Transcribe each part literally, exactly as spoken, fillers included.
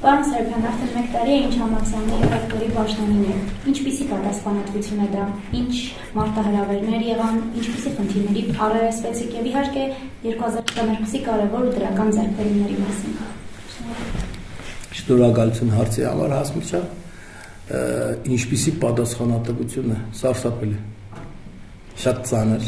Պարոն Սարոյապյան, արդեն մեկ տարի է ինչ համալսարանի ռեկտորի պաշտոնին է։ Ինչպիսի պատասխանատվություն է դա, ինչ մարտահրավերներ եղան, ինչպիսի խնդիրների առերեսվեցիք եւ իհարկե երկու հազար տասներկուսի կարևոր ու դրական ձեռքբերումների մասին։ Շնորհակալություն հարցի համար, Հասմիկ ջան։ Ինչպիսի պատասխանատվություն է, սարսափելի, շատ ծանր,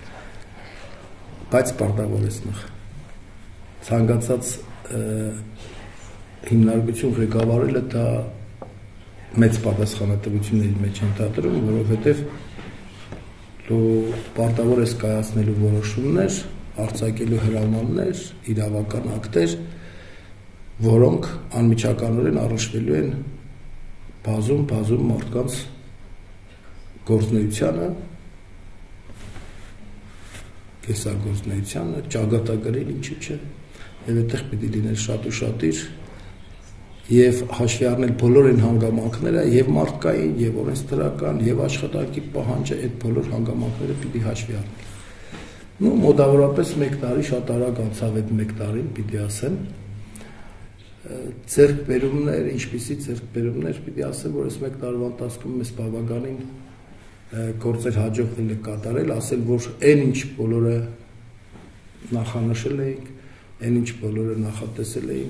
բայց պարտավորեցնող։ Ցանկացած հիմնարկություն ղեկավարելը դա մեծ պատասխանատվությունների մեջ ընդհանրում, որովհետև դու պարտավոր ես կայացնելու որոշումներ, արձակելու հրամաններ, իրավական ակտեր, որոնք անմիջականորեն առնչվելու են բազում-բազում մարդկանց գործունեությանը, կեսագործունեությանը, ճակատագրել ինչու՞ չէ, եւ այդտեղ պիտի լինել շատ ու շատ իր եւ հաշվի առնել բոլոր այն հանգամանքները, եւ մարդկային, եւ օրենսդրական, եւ աշխատանքի պահանջը, այդ բոլոր հանգամանքները պիտի հաշվի առնել։ Ну, մոտավորապես մեկ տարի շատ արագ անցավ այդ մեկ տարին, պիտի ասեմ։ Ձեռքբերումներ, ինչպիսի ձեռքբերումներ, պիտի ասեմ, որ այս մեկ տարվա ընթացքում մեզ բավականին գործեր հաջողվել է կատարել, ասել, որ այն ինչ բոլորը նախանշել էինք, այն ինչ բոլորը նախատեսել էինք,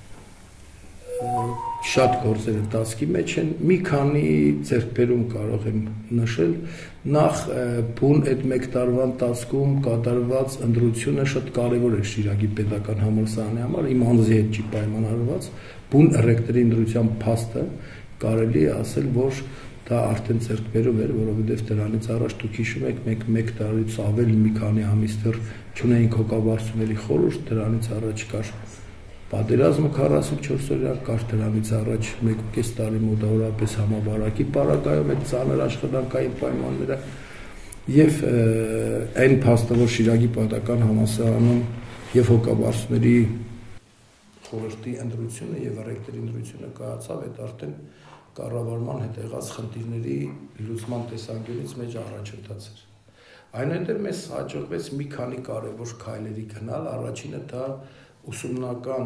շատ գործեր ընթացքի մեջ են, մի քանի ձեռքբերում կարող եմ նշել, նախ բուն այդ մեկ տարվա ընթացքում կատարված ընտրությունը շատ կարևոր է Շիրակի պետական համալսարանի համար, իմ անձի հետ չի պայմանավորված, բուն ռեկտորի ընտրության փաստը կարելի է ասել, որ դա արդեն ձեռքբերում էր, որովհետև դրանից առաջ դուք հիշում եք, մենք մեկ տարից ավել մի քանի ամիս դեռ չունեինք հոգաբարձուների խորհուրդ, դրանից առաջ կար պատերազմը քառասունչորս օրյա, կար դրանից առաջ մեկ ու կես տարի մոտավորապես համավարակի պարագայում այդ ծանր աշխատանքային պայմանները եւ այն փաստը, որ Շիրակի պետական համալսարանում եւ հոգաբարձուների խորհրդի ընտրությունը եւ ռեկտորի ընտրությունը կայացավ, այդ արդեն կառավարման հետ եղած խնդիրների լուծման տեսանկյունից մեջ առաջընթաց էր։ Այնուհետև մեզ հաջողվեց մի քանի կարևոր քայլերի գնալ, առաջինը դա ուսումնական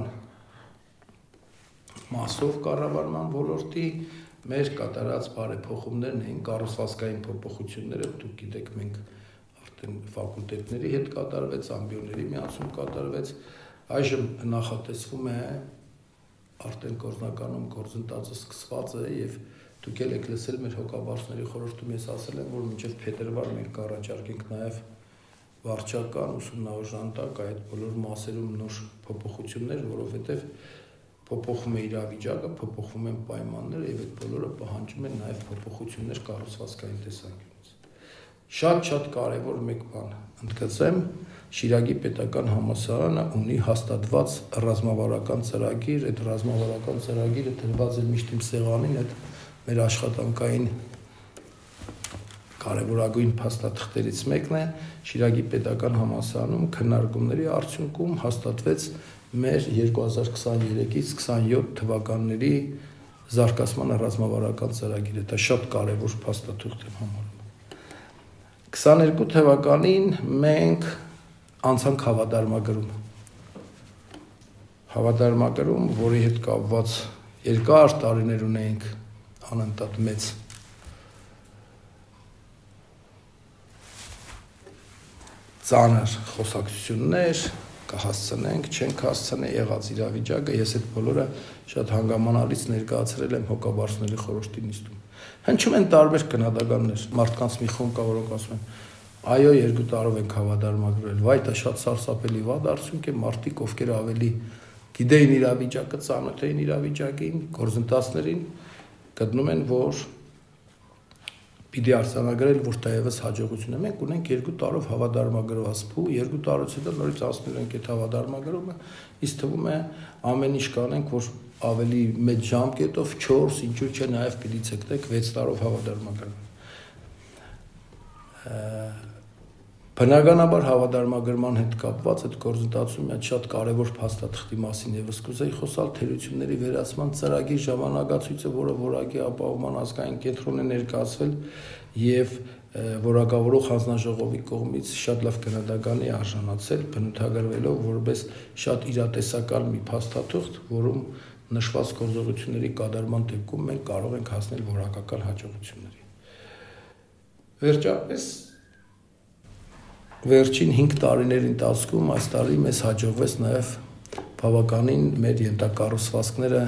մասով կառավարման ոլորտի մեր կատարած բարեփոխումներն էին, կառուցվածքային փոփոխությունները, դուք գիտեք, մենք արդեն ֆակուլտետների հետ կատարվեց, ամբիոնների միացում կատարվեց, այժմ նախատեսվում է արդեն գործնականում գործընթացը սկսված է եւ դուք եք լսել մեր հոգաբարձուների խորհրդում ես ասել եմ, որ մինչև փետրվար մենք կառաջարկենք նաեւ վարչական ուսումնաօժանդակ այդ բոլոր մասերում նոր փոփոխություններ, որովհետև փոփոխվում է իրավիճակը, փոփոխվում են պայմանները եւ այդ բոլորը պահանջում են նաեւ փոփոխություններ կառուցվածքային տեսանկյունից։ Շատ-շատ կարեւոր մեկ բան ընդգծեմ, Շիրակի պետական համալսարանը ունի հաստատված ռազմավարական ծրագիր, այդ ռազմավարական ծրագիրը դրված է միշտ իմ սեղանին, այդ մեր աշխատանքային կարևորագույն փաստաթղթերից մեկն է, Շիրակի պետական համալսարանում քննարկումների արդյունքում հաստատվեց մեր երկու հազար քսաներեքից քսաներեք թվականների զարգացման ռազմավարական ծրագիրը, դա շատ կարևոր փաստաթուղթ եմ համարում։ քսաներկու թվականին մենք անցանք հավատարմագրում, հավատարմագրում, որի հետ կապված երկար տարիներ ունեինք անընդհատ մեծ ծանր խոսակցություններ, կհասցնենք, չենք հասցնի, եղած իրավիճակը, ես այդ բոլորը շատ հանգամանալից ներկայացրել եմ հոգաբարձուների խորհրդի նիստում։ Հնչում են տարբեր գնահատականներ, մարդկանց մի խումբ կա, որոնք ասում են, այո, երկու տարով ենք հավատարմագրել, վայ, դա շատ սարսափելի վատ արդյունք է, մարդիկ, ովքեր ավելի գիտեին իրավիճակը, ծանոթ էին իրավիճակին, գործընթացներին, գտնում են, որ պիտի արձանագրել, որ դա եւս հաջողություն է։ Մենք ունենք երկու տարով հավատարմագրված փու, երկու տարուց հետո նորից անցնել ենք այդ հավատարմագրումը, ինձ թվում է ամեն ինչ կանենք, որ ավելի մեծ ժամկետով չորս, ինչու՞ չէ, նաեւ պիտի ցկտեք վեց տարով հավատարմագրում։ Բնականաբար հավատարմագրման հետ կապված այդ գործընթացում մի շատ կարևոր փաստաթղթի մասին եւս կուզեի խոսալ, թերությունների վերացման ծրագիր ժամանակացույցը, որը որակի ապահովման ազգային կենտրոնն է ներկայացվել եւ որակավորող հանձնաժողովի կողմից շատ լավ գնահատականի արժանացել, բնութագրվելով որպես շատ իրատեսական մի փաստաթուղթ, որում նշված գործողությունների կատարման դեպքում մենք կարող ենք հասնել որակական հաջողությունների։ Վերջապես վերջին հինգ տարիների ընթացքում այս տարի մեզ հաջողվեց նաև բավականին մեր ենթակառուցվածքները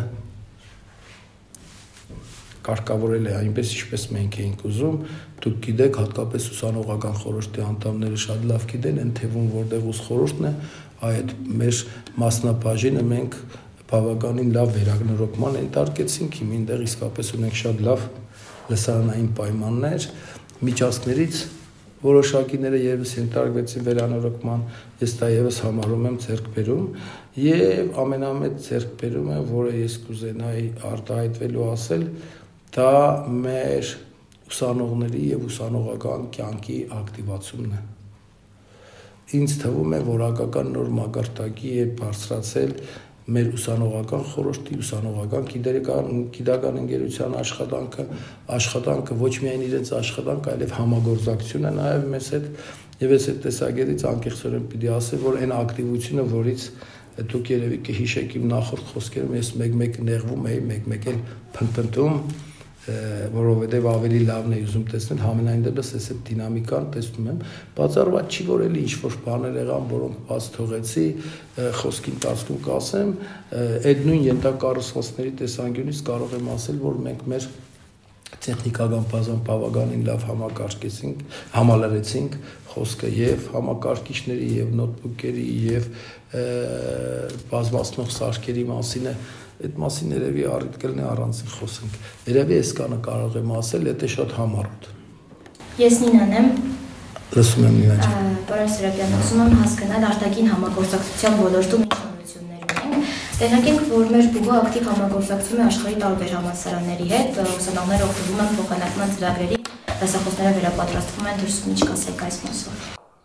կարգավորել է այնպես, ինչպես մենք էինք ուզում։ Դուք գիտեք, հատկապես ուսանողական խորհրդի անդամները շատ լավ գիտեն, այն թվում, որտեղ ուս խորհուրդն է, այդ մեր մասնաբաժինը մենք բավականին լավ վերանորոգման ենթարկեցինք, հիմնտեղ իսկապես ունենք շատ լավ լսարանային պայմաններ, միջանցքներից որոշակիները ևս ենթարկվեցին վերանորոգման, ես դա ևս համարում եմ ձեռքբերում, եւ ամենամեծ ձեռքբերումը, որը ես կուզենայի արտահայտվելու ասել, դա մեր ուսանողների եւ ուսանողական կյանքի ակտիվացումն է։ Ինձ թվում է, որ որակական նոր մակարդակի է բարձրացել մեր ուսանողական խորհրդի, ուսանողական գիտական ընկերության աշխատանքը, աշխատանքը ոչ միայն իրենց աշխատանքը, այլև համագործակցությունը նաև մեզ հետ, եւ ես այդ տեսակետից անկեղծորեն պիտի ասեմ, որ այն ակտիվությունը, որից դուք երևի կհիշեք իմ նախորդ խոսքերում, ես մեկ-մեկ նեղվում էի, մեկ-մեկ էլ փնփնթում, որովհետև ավելի լավն է ուզում տեսնել, համենայն դեպս ես այդ դինամիկան տեսնում եմ, բացառված չի, որ էլի ինչ-որ բաներ եղան, որոնք բաց թողեցի, խոսքի ընթացքում կասեմ, այդ նույն ենթակառուցվածքների տեսանկյունից կարող եմ ասել, որ մենք մեր տեխնիկական բազան բավականին լավ համակարգեցինք, համալրեցինք խոսքը եւ համակարգիչների եւ նոթբուքերի եւ բազմացնող սարքերի մասին է, այդ մասին երևի առիթ կլինի առանցին խոսենք։ Երևի այս կանը կարող եմ ասել, դա շատ համառոտ։ Ես Նինան եմ։ Լսում եմ Նինա ջան։ Պարոն Սրապյան, ուզում եմ հասկանալ արտաքին համագործակցության ոլորտում ինչ նորություններ ունենք։ Տեղյակ ենք, որ մեր բուհը ակտիվ համագործակցում է աշխարհի տարբեր համալսարանների հետ, ուսանողները օգտվում են փոխանակման ծրագրերի, դասախոսները վերապատրաստվում են, դուրս ինչ կասեք այս մասով։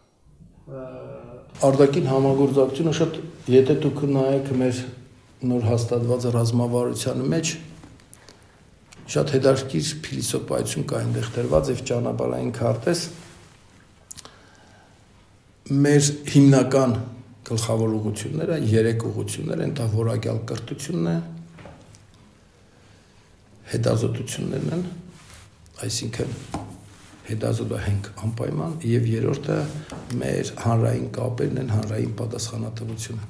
Արտաքին համագործակցությունը շատ, եթե դուք նայեք մեր նոր հաստատված ռազմավարության մեջ շատ հետաքրքիր փիլիսոփայություն կա այնտեղ դրված եւ ճանապարհային քարտեզ մեր հիմնական գլխավոր ուղղությունները երեք ուղղություններ են, դա որակյալ կրթությունն է, հետազոտություններն են, այսինքն հետազոտահենք անպայման եւ երրորդը մեր հանրային կապերն են, հանրային պատասխանատվությունը։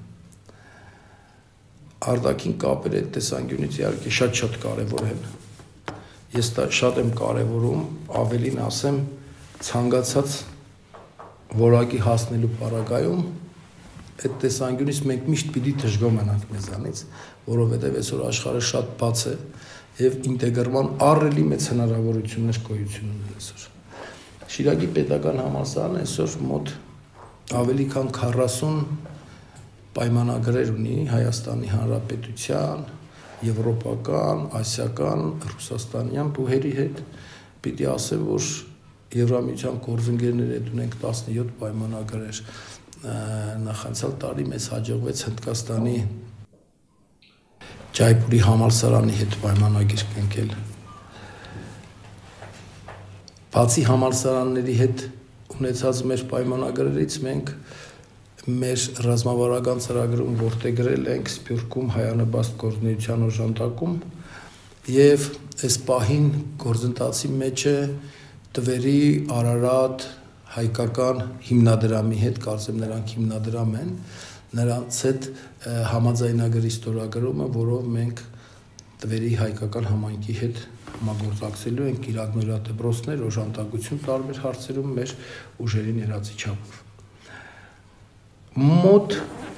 Արտաքին կապերը այդ տեսանկյունից իհարկե շատ-շատ կարևոր են։ Ես դա շատ եմ կարևորում, ավելին ասեմ, ցանկացած որակի հասնելու պարագայում այդ տեսանկյունից մենք միշտ պիտի դժգոհ մնանք մեզանից, որովհետև այսօր աշխարհը շատ բաց է եւ ինտեգրման առելի մեծ հնարավորություններ գոյություն ունեն այսօր։ Շիրակի պետական համալսարանը այսօր մոտ ավելի քան քառասուն պայմանագրեր ունի Հայաստանի Հանրապետության, եվրոպական, ասիական, ռուսաստանյան բուհերի հետ, պիտի ասեմ, որ Եվրամիության գործընկերների հետ ունենք տասնյոթ պայմանագրեր, նախանցյալ տարի մեզ հաջողվեց Հնդկաստանի Ջայպուրի համալսարանի հետ պայմանագիր կնքել։ Բացի համալսարանների հետ ունեցած մեր պայմանագրերից մենք մեր ռազմավարական ծրագրում որդեգրել ենք Սփյուռքում հայանպաստ գործունեության օժանդակում եւ այս պահին գործընթացի մեջ է Տվերի Արարատ հայկական հիմնադրամի հետ, կարծեմ նրանք հիմնադրամ են, նրանց հետ համաձայնագրի ստորագրումը, որով մենք Տվերի հայկական համայնքի հետ համագործակցելու ենք իրագնորյա դպրոցներ, օժանդակություն տարբեր հարցերում մեր ուժերի ներածի չափով։ Մոտ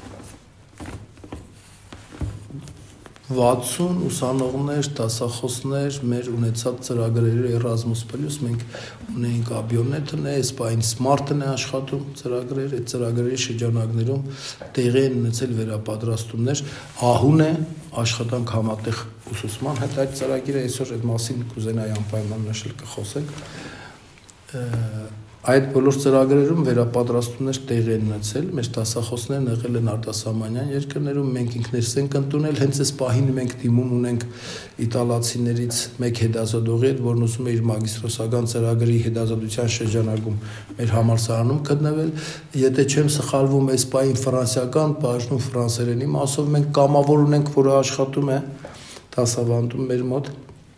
վաթսուն ուսանողներ, դասախոսներ մեր ունեցած ծրագրերի Erasmus Plus մենք ունենք Abionet-ն է, Spine Smart-ն է աշխատում ծրագրեր, այդ ծրագրերի շրջանակներում տեղի են ունեցել վերապատրաստումներ, ահուն է աշխատանք համատեղ ուսուցման հետ այդ ծրագիրը այսօր այդ մասին կուզենայի անպայման նշել կխոսենք։ Այդ բոլոր ծրագրերում վերապատրաստումներ տեղի են ունեցել, մեր դասախոսներն եղել են արտասահմանյան երկրներում, մենք ինքներս ենք ընդունել, հենց այս պահին մենք դիմում ունենք իտալացիներից մեկ հետազոտողի հետ, որն ուզում է իր մագիստրոսական ծրագրի հետազոտության շրջանակում մեր համալսարանում գտնվել, եթե չեմ սխալվում, այս պահին ֆրանսիական բաժնում ֆրանսերենի մասով մենք կամավոր ունենք, որը աշխատում է դասավանդում մեր մոտ,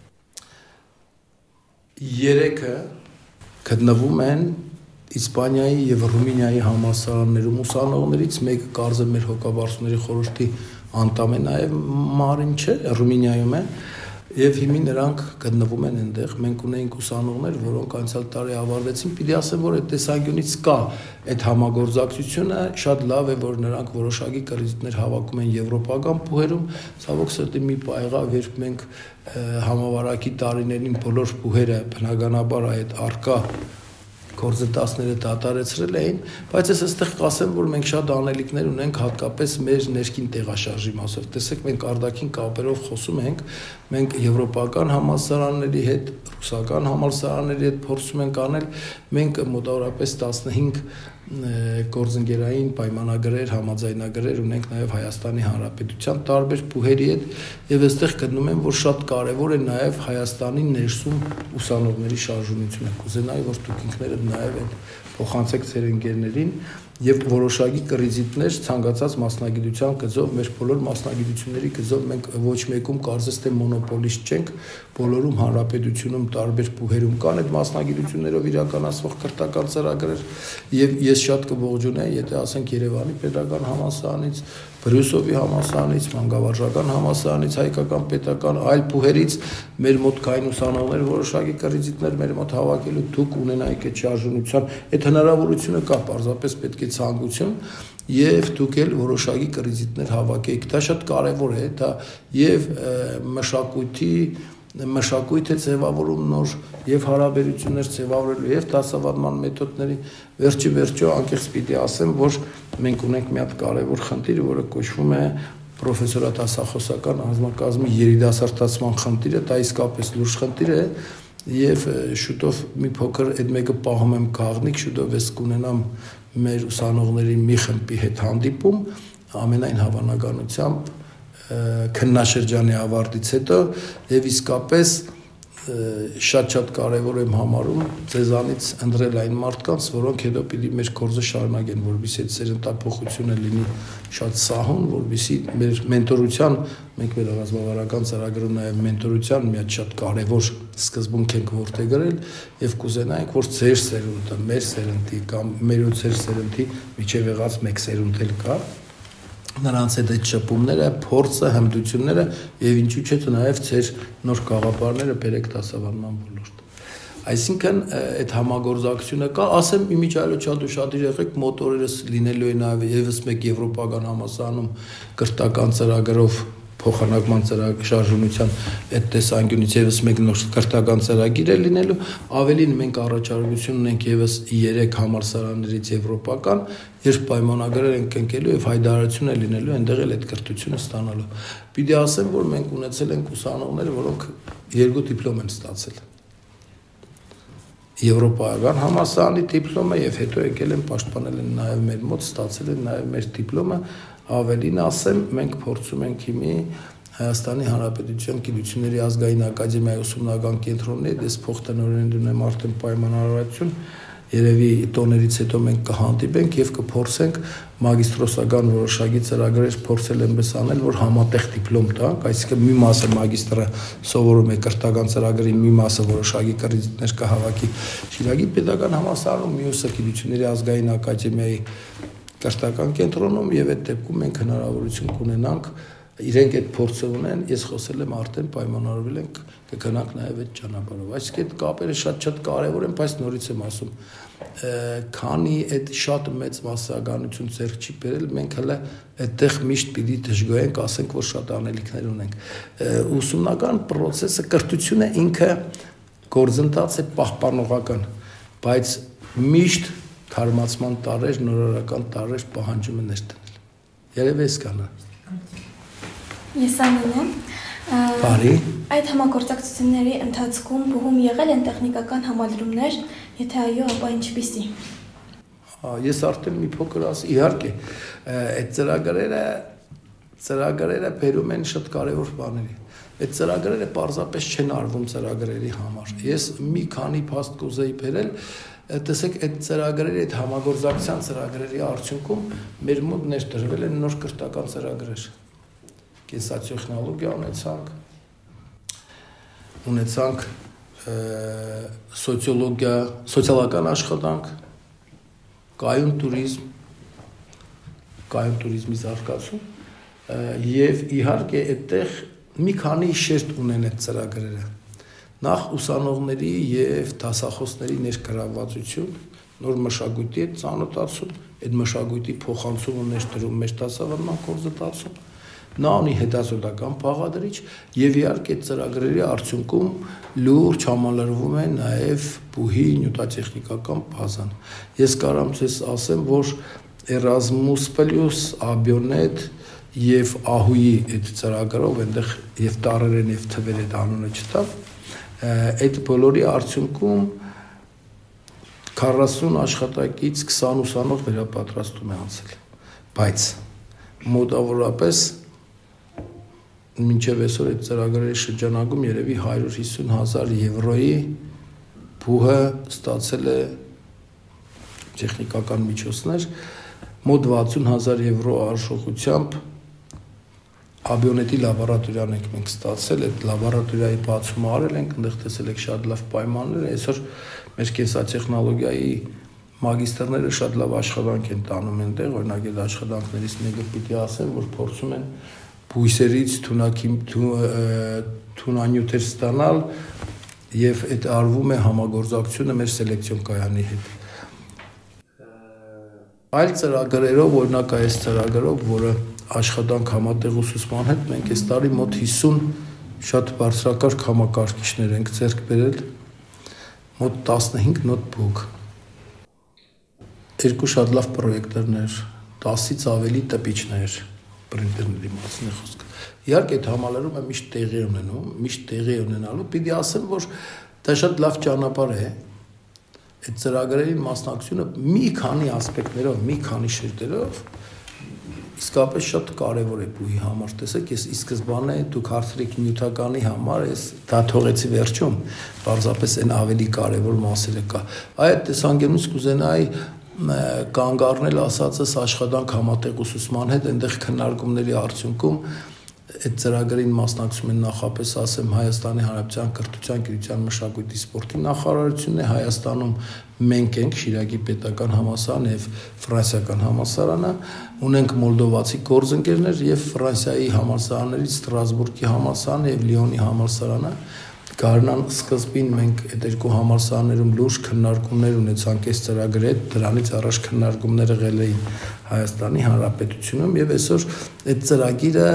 երեքը գտնվում են Իսպանիայի եւ Ռումինիայի համալսարաններում ուսանողներից, մեկը կարծեմ մեր հոգաբարձուների խորհրդի անդամ է նաեւ Մարին չէ, Ռումինիայում է, եւ հիմա նրանք գտնվում են այնտեղ։ Մենք ունենք ուսանողներ, որոնք անցյալ տարի ավարտեցին, պիտի ասեմ, որ այդ տեսանկյունից կա այդ համագործակցությունը, շատ լավ է, որ նրանք որոշակի կրեդիտներ հավաքում են եվրոպական բուհերում, ցավոք սրտի մի պահ եղավ, երբ մենք համավարակի տարիներին բոլոր բուհերը բնականաբար այդ արկա գործընթացները դատարեցրել էին, բայց ես այստեղ կասեմ, որ մենք շատ անելիքներ ունենք հատկապես մեր ներքին տեղաշարժի մասով։ Տեսեք, մենք արտաքին կապերով խոսում ենք, մենք եվրոպական համալսարանների հետ, ռուսական համալսարանների հետ փորձում ենք անել, մենք մոտավորապես տասնհինգ գործընկերային պայմանագրեր, համաձայնագրեր ունենք նաև Հայաստանի Հանրապետության տարբեր բուհերի հետ, եւ այստեղ գտնում եմ, որ շատ կարեւոր է նաև Հայաստանի ներսում ուսանողների շարժունությունը։ Կուզենայի, որ դուք ինքներդ նաև այդ փոխանցեք ձեր ընկերներին եւ որոշակի կրեդիտներ ցանկացած մասնագիտության գծով, մեր բոլոր մասնագիտությունների գծով մենք ոչ մեկում կարծես թե մոնոպոլիստ չենք, բոլորում հանրապետությունում տարբեր բուհերում կան այդ մասնագիտություններով իրականացվող քրթական ծրագրեր եւ ես շատ կողջունեի, եթե ասենք Երևանի պետական համալսարանից, Բրյուսովի համալսարանից, Մանկավարժական համալսարանից, Հայկական պետական այլ բուհերից մեր մոտ կային ուսանողներ որոշակի կրեդիտներ մեր մոտ հավաքելու, դուք ունենայիք այդ շարժունության, այդ հնարավորությունը կա, պարզապես պետք է ցանկություն եւ դուք էլ որոշակի կրեդիտներ հավաքեիք։ Դա շատ կարեւոր է, դա եւ մշակույթի մշակույթ է ձևավորում նոր եւ հարաբերություններ ձևավորելու եւ դասավանդման մեթոդների վերջի վերջո անկեղծ պիտի ասեմ, որ մենք ունենք մի հատ կարեւոր խնդիր, որը կոչվում է պրոֆեսորադասախոսական անձնակազմի երիտասարդացման խնդիրը, դա իսկապես լուրջ խնդիր է եւ շուտով մի փոքր այդ մեկը պահում եմ քաղնիկ, շուտով ես կունենամ մեր ուսանողների մի խմբի հետ հանդիպում, ամենայն հավանականությամբ քննաշրջանի ավարտից հետո եւ իսկապես շատ-շատ կարեւոր եմ համարում ձեզանից ընտրել այն մարդկանց, որոնք հետո պիտի մեր կորձը շարունակեն, որովհետեւ այդ սերնդափոխությունը լինի շատ սահուն, որովհետեւ մեր մենտորության, մենք մեր ռազմավարական ծրագրում նաեւ մենտորության մի հատ շատ կարեւոր սկզբունք ենք որդեգրել եւ կուզենայինք, որ ձեր սերունդը, մեր սերնդի կամ մեր ու ձեր սերնդի միջև եղած մեկ սերունդ էլ կա, նրանց հետ այդ շփումները, փորձը, հմտությունները եւ ինչու՞ չէ նաեւ ձեր նոր գաղափարները բերեք դասավանդման ոլորտ։ Այսինքն այդ համագործակցությունը կա, ասեմ իմիջիայլոց շատ ուշադիր եղեք, մոտորերս լինելու է նաեւ եւս մեկ եվրոպական համալսարանում կրթական ծրագրով փոխանակման ծրագրի շարժունության այդ տեսանկյունից եւս մեկ նոր կրթական ծրագիր է լինելու, ավելին մենք առաջարկություն ունենք եւս երեք համալսարաններից եվրոպական, երբ պայմանագրեր ենք կնքելու եւ հայտարարություն է լինելու այնտեղ էլ այդ կրթությունը ստանալու։ Պիտի ասեմ, որ մենք ունեցել ենք ուսանողներ, որոնք երկու դիպլոմ են ստացել։ Եվրոպական համալսարանի դիպլոմը եւ հետո եկել են պաշտպանել են նաեւ մեր մոտ, ստացել են նաեւ մեր դիպլոմը, ավելին ասեմ, մենք փորձում ենք հիմի Հայաստանի Հանրապետության Գիտությունների ազգային ակադեմիայի ուսումնական կենտրոնի հետ ես փոխտնօրեն ունեմ արդեն պայմանավորվածություն, երևի տոներից հետո մենք կհանդիպենք եւ կփորձենք մագիստրոսական որոշակի ծրագրեր փորձել այնպես անել, որ համատեղ դիպլոմ տանք, այսինքն մի մասը մագիստրը սովորում է կրթական ծրագրի, մի մասը որոշակի կրեդիտներ կհավաքի Շիրակի պետական համալսարանում, մյուսը Գիտությունների ազգային ակադեմիայի կրթական կենտրոնում եւ այդ դեպքում մենք հնարավորություն կունենանք իրենք այդ փորձը ունեն, ես խոսել եմ արդեն պայմանավորվել ենք կգնանք նաեւ այդ ճանապարհով։ Այսինքն այդ կապերը շատ-շատ կարեւոր են, բայց նորից եմ ասում, քանի այդ շատ մեծ մասսայականություն ձեռք չի բերել, մենք հələ այդտեղ միշտ պիտի դժգոհենք, ասենք, որ շատ անելիքներ ունենք։ Ուսումնական process-ը կրթությունը ինքը գործընթաց է պահպանողական, բայց միշտ թարմացման տարեր, նորարարական տարեր պահանջում է ներդնել։ Երևի էս կանա։ Ես Անին եմ։ Բարի։ Այդ համագործակցությունների ընթացքում բուհում եղել են տեխնիկական համալրումներ Եթե այո, ապա ինչպիսի։ Ես արդեն մի փոքր ասի, իհարկե, այդ ծրագրերը ծրագրերը բերում են շատ կարևոր բաների։ Այդ ծրագրերը պարզապես չեն արվում ծրագրերի համար։ Ես մի քանի փաստ կուզեի բերել, տեսեք, այդ ծրագրերի, այդ համագործակցության ծրագրերի արդյունքում մեր մոտ ներդրվել են նոր կրթական ծրագրեր։ Կենսատեխնոլոգիա ունեցանք, ունեցանք սոցիոլոգիա, սոցիալական աշխատանք, կայուն туриզմ, կայուն туриզմի զարգացում եւ իհարկե այդտեղ մի քանի շերտ ունեն այդ ծրագրերը։ Նախ ուսանողների եւ դասախոսների ներգրավվածություն, նոր մշակույթի հետ ծանոթացում, այդ մշակույթի փոխանցումը ներդրում մեր դասավանդման կորզտացում, նա ունի հետազոտական բաղադրիչ եւ իհարկե այդ ծրագրերի արդյունքում լուրջ համալրվում է նաեւ բուհի նյութատեխնիկական բազան։ Ես կարամ ցես ասեմ, որ Erasmus Plus, Abionet եւ ահույի այդ ծրագրով այնտեղ եւ տարերեն եւ թվեր այդ անունը չտավ, այդ բոլորի արդյունքում քառասուն աշխատակից քսան ուսանող վերապատրաստում է անցել, բայց մոտավորապես մինչև այսօր այդ ծրագրերի շրջանակում երևի հարյուր հիսուն հազար եվրոյի բուհը ստացել է տեխնիկական միջոցներ, մոտ վաթսուն հազար եվրո արժողությամբ Abionet-ի լաբորատորիան ենք մենք ստացել, այդ լաբորատորիայի բացումը արել ենք, այնտեղ տեսել եք շատ լավ պայմաններ, այսօր մեր կենսատեխնոլոգիայի մագիստրները շատ լավ աշխատանք են տանում այնտեղ, օրինակ այդ աշխատանքներից մեկը պիտի ասեմ, որ փորձում են բույսերից թունանյութեր ստանալ եւ այդ արվում է համագործակցությունը մեր սելեկցիոն կայանի հետ։ Այլ ծրագրերով, օրինակ այս ծրագրով, որը աշխատանք համատեղ ուսուցման հետ, մենք այս տարի մոտ հիսուն շատ բարձրակարգ համակարգիչներ ենք ձեռք բերել, մոտ տասնհինգ նոթբուք, երկու շատ լավ պրոյեկտորներ, տասից ավելի տպիչներ, պրինտերների մասին է խոսքը։ Իհարկե այդ համալրումը միշտ տեղի ունենում, միշտ տեղի ունենալու, պիտի ասեմ, որ դա շատ լավ ճանապարհ է, այդ ծրագրերի մասնակցությունը մի քանի ասպեկտներով, մի քանի շերտերով իսկապես շատ կարևոր է բուհի համար, տեսեք, ես ի սկզբանե դուք հարցրեք նյութականի համար, ես դա թողեցի վերջում, պարզապես այն ավելի կարևոր մասերը կա։ Այդ տեսանկյունից կուզենայի կանգ առնել ասածս աշխատանք համատեղ ուսուցման հետ, այնտեղ քննարկումների արդյունքում այդ ծրագրին մասնակցում են նախապես ասեմ Հայաստանի Հանրապետության կրթության, գիտության, մշակույթի, սպորտի նախարարությունն է, Հայաստանում մենք ենք Շիրակի պետական համալսարանը եւ ֆրանսիական համալսարանը, ունենք մոլդովացի գործընկերներ եւ Ֆրանսիայի համալսարաններից Ստրասբուրգի համալսարանը եւ Լիոնի համալսարանը։ Գարնան սկզբին մենք այդ երկու համալսարաններում լուրջ քննարկումներ ունեցանք այս ծրագրի հետ, դրանից առաջ քննարկումները եղել էին Հայաստանի Հանրապետությունում եւ այսօր այդ ծրագիրը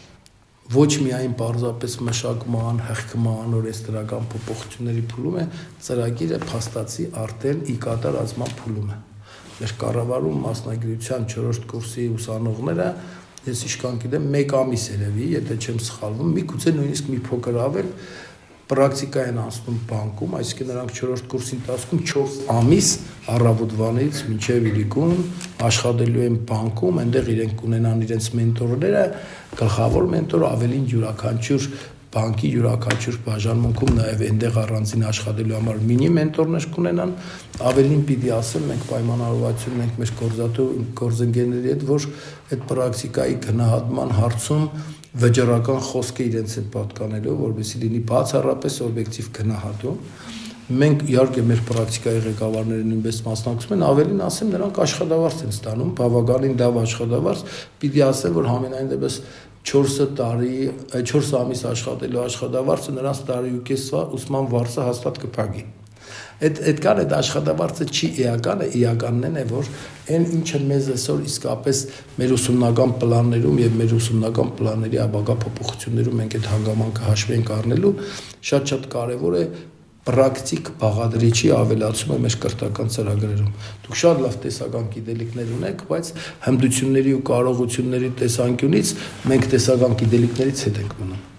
ոչ միայն պարզապես մշակման, հղկման, օրենսդրական փոփոխությունների փուլում է, ծրագիրը փաստացի արդեն ի կատարածման փուլում է։ Մեր կառավարում մասնագիտության չորրորդ կուրսի ուսանողները, ես իշքան գիտեմ, մեկ ամիս երևի, եթե չեմ սխալվում, միգուցե նույնիսկ մի փոքր ավել պրակտիկա են անցնում բանկում, այսինքն նրանք չորրորդ կուրսի ընթացքում չորս ամիս առավոտվանից մինչև իրիկուն աշխատելու են բանկում, այնտեղ իրենք կունենան իրենց մենտորները, գլխավոր մենտոր, ավելին յուրաքանչյուր բանկի յուրաքանչյուր բաժանմունքում նաև այնտեղ առանձին աշխատելու համար մինի մենտորներ կունենան, ավելին պիտի ասեմ, մենք պայմանավորվածություն ունենք մեր գործատու գործընկերների հետ, որ այդ պրակտիկայի գնահատման հարցում վճռական խոսքը իրենց հետ պատկանելու, որովհետեւ լինի բացառապես օբյեկտիվ գնահատում։ Մենք իհարկե մեր պրակտիկայի ղեկավարները նույնպես մասնակցում են, ավելին ասեմ, նրանք աշխատավարձ են ստանում, բավականին լավ աշխատավարձ, պիտի ասեմ, որ համենայն դեպս չորս տարի, չորս ամիս աշխատելու աշխատավարձը նրանց տարի ու կես ուսման վարձը հաստատ կփակի։ Այդ այդքան այդ աշխատավարձը չի էականը, էականն է, որ այն ինչը մեզ այսօր իսկապես մեր ուսումնական պլաններում եւ մեր ուսումնական պլանների ապագա փոփոխություններում մենք այդ հանգամանքը հաշվի ենք առնելու, շատ-շատ կարեւոր է պրակտիկ բաղադրիչի ավելացումը մեր կրթական ծրագրերում։ Դուք շատ լավ տեսական գիտելիքներ ունեք, բայց հմտությունների ու կարողությունների տեսանկյունից մենք տեսական գիտելիքներից հետ ենք մնում։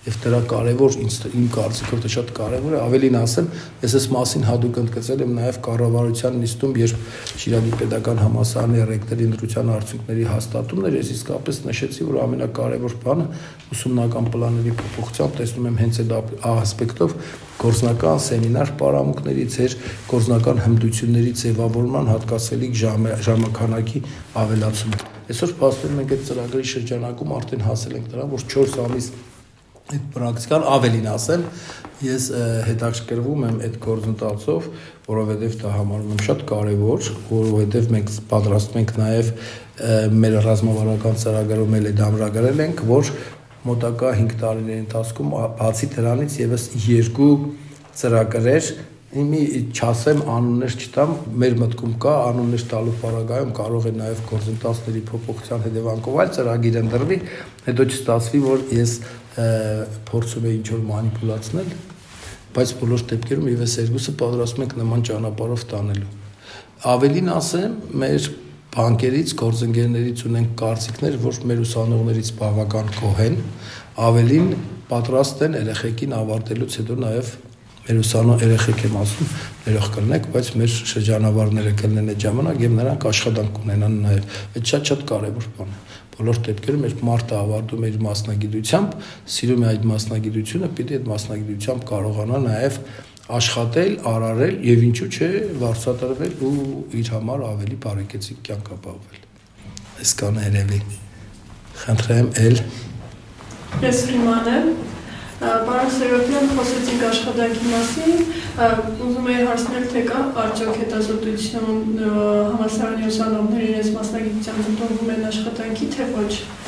Եվ դրա կարևոր իմ կարծիքով դա շատ կարևոր է, ավելին ասեմ, ես այս մասին հատուկ ընդգծել եմ նաև կառավարության նիստում, երբ Շիրակի պետական համալսարանի ռեկտորի ընտրության արդյունքների հաստատումն էր, ես իսկապես նշեցի, որ ամենակարևոր բանը ուսումնական պլանների փոփոխությամբ տեսնում եմ հենց այդ ասպեկտով գործնական սեմինար պարամունքների, ձեր գործնական հմտությունների ձևավորման հատկացելիք ժամանականակի ավելացումը։ Այսօր փաստորեն մենք այդ ծրագրի շրջանակում արդեն հասել ենք դրան, որ չորս ամիս այդ պրակտիկան ավելին ասեմ, ես հետաքրքրվում եմ այդ գործընթացով, որովհետև դա համարում եմ շատ կարևոր, որովհետև մենք պատրաստում ենք նաև մեր ռազմավարական ծրագրում էլ ամրագրել ենք, որ մոտակա հինգ տարիների ընթացքում բացի դրանից եւս երկու ծրագրեր, իմի չասեմ անուններ չտամ, մեր մտքում կա անուններ տալու պարագայում կարող է նաև գործընթացների փոփոխության հետևանքով այլ ծրագիր ընդրվի, հետո չստացվի, որ ես փորձում եմ ինչ-որ մանիպուլացնել, բայց բոլոր դեպքերում եւս երկուսը պատրաստում ենք նման ճանապարհով տանելու։ Ավելին ասեմ, մեր բանկերից, գործընկերներից ունենք կարծիքներ, որ մեր ուսանողներից բավական գոհ են, ավելին պատրաստ են երեխեքին ավարտելուց հետո նաև մեր ուսանող երեխեք եմ ասում, ներող կլնեք, բայց մեր շրջանավարները կլնեն այդ ժամանակ եւ նրանք աշխատանք ունենան նաև։ Այդ շատ-շատ կարեւոր բան է։ Բոլոր դեպքերում մեր մարդը ավարտում է իր մասնագիտությամբ, սիրում է այդ մասնագիտությունը, պիտի այդ մասնագիտությամբ կարողանա նաև աշխատել, արարել եւ ինչու՞ չէ վարձատրվել ու իր համար ավելի բարեկեցիկ կյանք ապահովել։ Այսքան երևի։ Խնդրեմ ել։ Ես Ռիման եմ։ Պարոն Սերոբյան, խոսեցինք աշխատանքի մասին, ուզում եի հարցնել, թե կա արդյոք հետազոտություն համալսարանի ուսանողների իրենց մասնագիտությամբ ընդունվում են աշխատանքի, թե ոչ։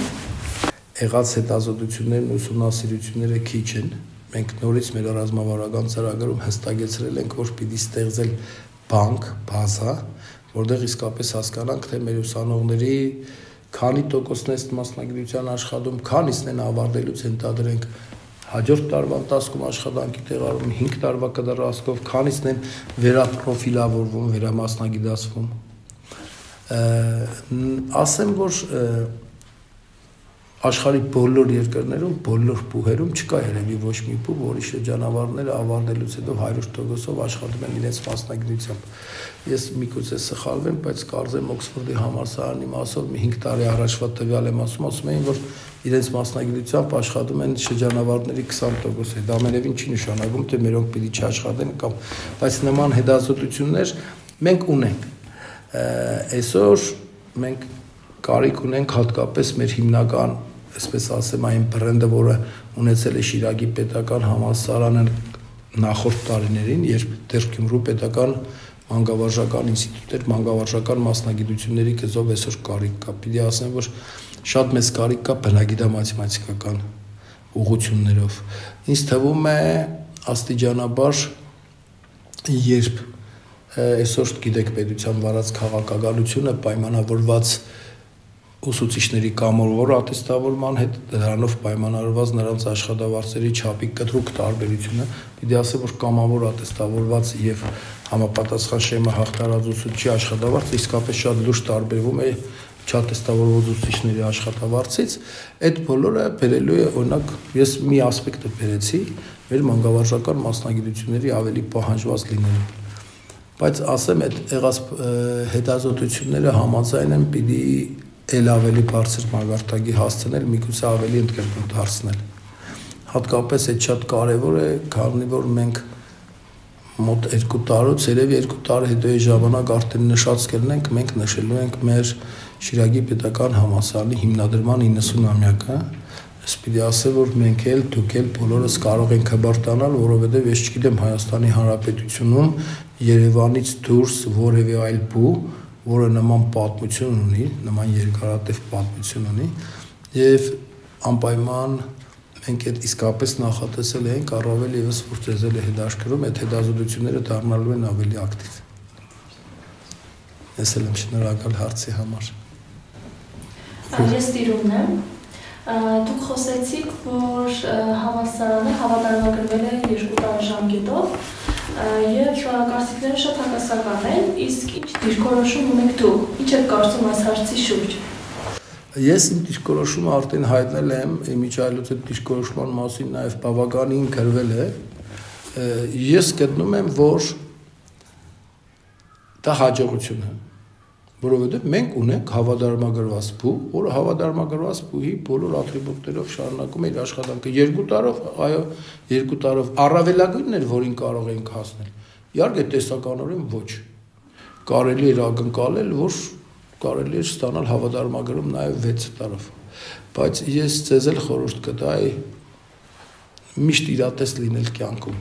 Եղած հետազոտություններն ու ուսումնասիրությունները քիչ են։ Մենք նորից մեր ռազմավարական ծրագրում հստակեցրել ենք, որ պիտի ստեղծել բանկ, բազա, որտեղ իսկապես հասկանանք, թե մեր ուսանողների քանի տոկոսն է մասնագիտության աշխատում, քանիսն են ավարտելուց ենթադրենք հաջորդ տարվա ընթացքում աշխատանքի տեղարում, հինգ տարվա կդրասկով, քանիսն են վերապրոֆիլավորվում, վերամասնագիտացվում։ Ասեմ, որ աշխարհի բոլոր երկրներում, բոլոր բուհերում չկա երևի ոչ մի բու, որի շրջանավարները ավարտելուց հետո հարյուր տոկոսով աշխատում են իրենց մասնագիտությամբ։ Ես միգուցե սխալվեմ, բայց կարծեմ Օքսֆորդի համալսարանի մասով մի հինգ տարի առաջվա տվյալ եմ ասում, ասում էին, որ իրենց մասնագիտությամբ աշխատում են շրջանավարտների քսան տոկոս, դա ամենևին չի նշանակում, թե մերոնք պիտի չաշխատեն կամ, բայց նման հետազոտություններ մենք ունենք։ Այսօր մենք կարիք ունենք հատկապես մեր հիմնական, այսպես ասեմ, այն բրենդը, որը ունեցել է Շիրակի պետական համալսարանը նախորդ տարիներին, երբ դեռ Գյումրու պետական մանկավարժական ինստիտուտներ, մանկավարժական մասնագիտությունների գծով այսօր կարիք կա։ Պիտի ասեմ, որ շատ մեծ կարիք կա բնագիտամաթեմատիկական ուղղություններով։ Ինձ թվում է աստիճանաբար, երբ այսօր գիտեք պետության վարած քաղաքականությունը պայմանավորված ուսուցիչների կամավոր ատեստավորման հետ դրանով պայմանավորված նրանց աշխատավարձերի չափի կտրուկ տարբերությունը, պիտի ասեմ, որ կամավոր ատեստավորված եւ համապատասխան շեմը հաղթարած ուսուցչի աշխատավարձը իսկապես շատ լուրջ տարբերվում է չատեստավորված ուսուցիչների աշխատավարձից, այդ բոլորը բերելու է, օրինակ, ես մի ասպեկտը բերեցի, մեր մանկավարժական մասնագիտությունների ավելի պահանջված լինելու։ Բայց ասեմ, այդ եղած հետազոտությունները համաձայն են պիտի էլ ավելի բարձր մագարտակի հասցնել, միգուցե ավելի ընդգրկուն դարձնել։ Հատկապես այդ շատ կարևոր է, քանի որ մենք մոտ երկու տարուց, երևի երկու տարի հետո է ժամանակ արդեն նշած կլինենք, մենք նշելու ենք մեր Շիրակի պետական համալսարանի հիմնադրման իննսունամյակը։ Ես պիտի ասեմ, որ մենք էլ, դուք էլ բոլորս կարող ենք հբար տանալ, որովհետև ես չգիտեմ Հայաստանի Հանրապետությունում Երևանից դուրս որևէ այլ բու, որը նման պատմություն ունի, նման երկարատև պատմություն ունի, եւ անպայման մենք այդ իսկապես նախատեսել ենք, առավել եւս որ ծեզել է հետաքրքրում, այդ հետազոտությունները դառնալու են ավելի ակտիվ։ Ես էլ եմ շնորհակալ հարցի համար։ Ես Տիրումն եմ։ Դուք խոսեցիք, որ համալսարանը հավատարմագրվել է երկու տարի ժամկետով եւ կարծիքները շատ հակասական են, իսկ ինչ դիրքորոշում ունեք դուք, ինչ եք կարծում այս հարցի շուրջ։ Ես իմ դիրքորոշումը արդեն հայտնել եմ, Միչայելոց այդ դիրքորոշման մասին նաև բավականին գրվել է։ Ես գտնում եմ, որ դա հաջողություն է, որովհետև մենք ունենք հավատարմագրված փուլ, որը հավատարմագրված փուլի բոլոր ատրիբուտներով շարունակում է իր աշխատանքը։ Երկու տարով, այո, երկու տարով առավելագույնն էր, որին կարող ենք հասնել։ Իհարկե տեսականորեն ոչ։ Կարելի էր ակնկալել, որ կարելի էր ստանալ հավատարմագրում նաև վեց տարով։ Բայց ես ձեզ էլ խորհուրդ կտայի միշտ իրատես լինել կյանքում։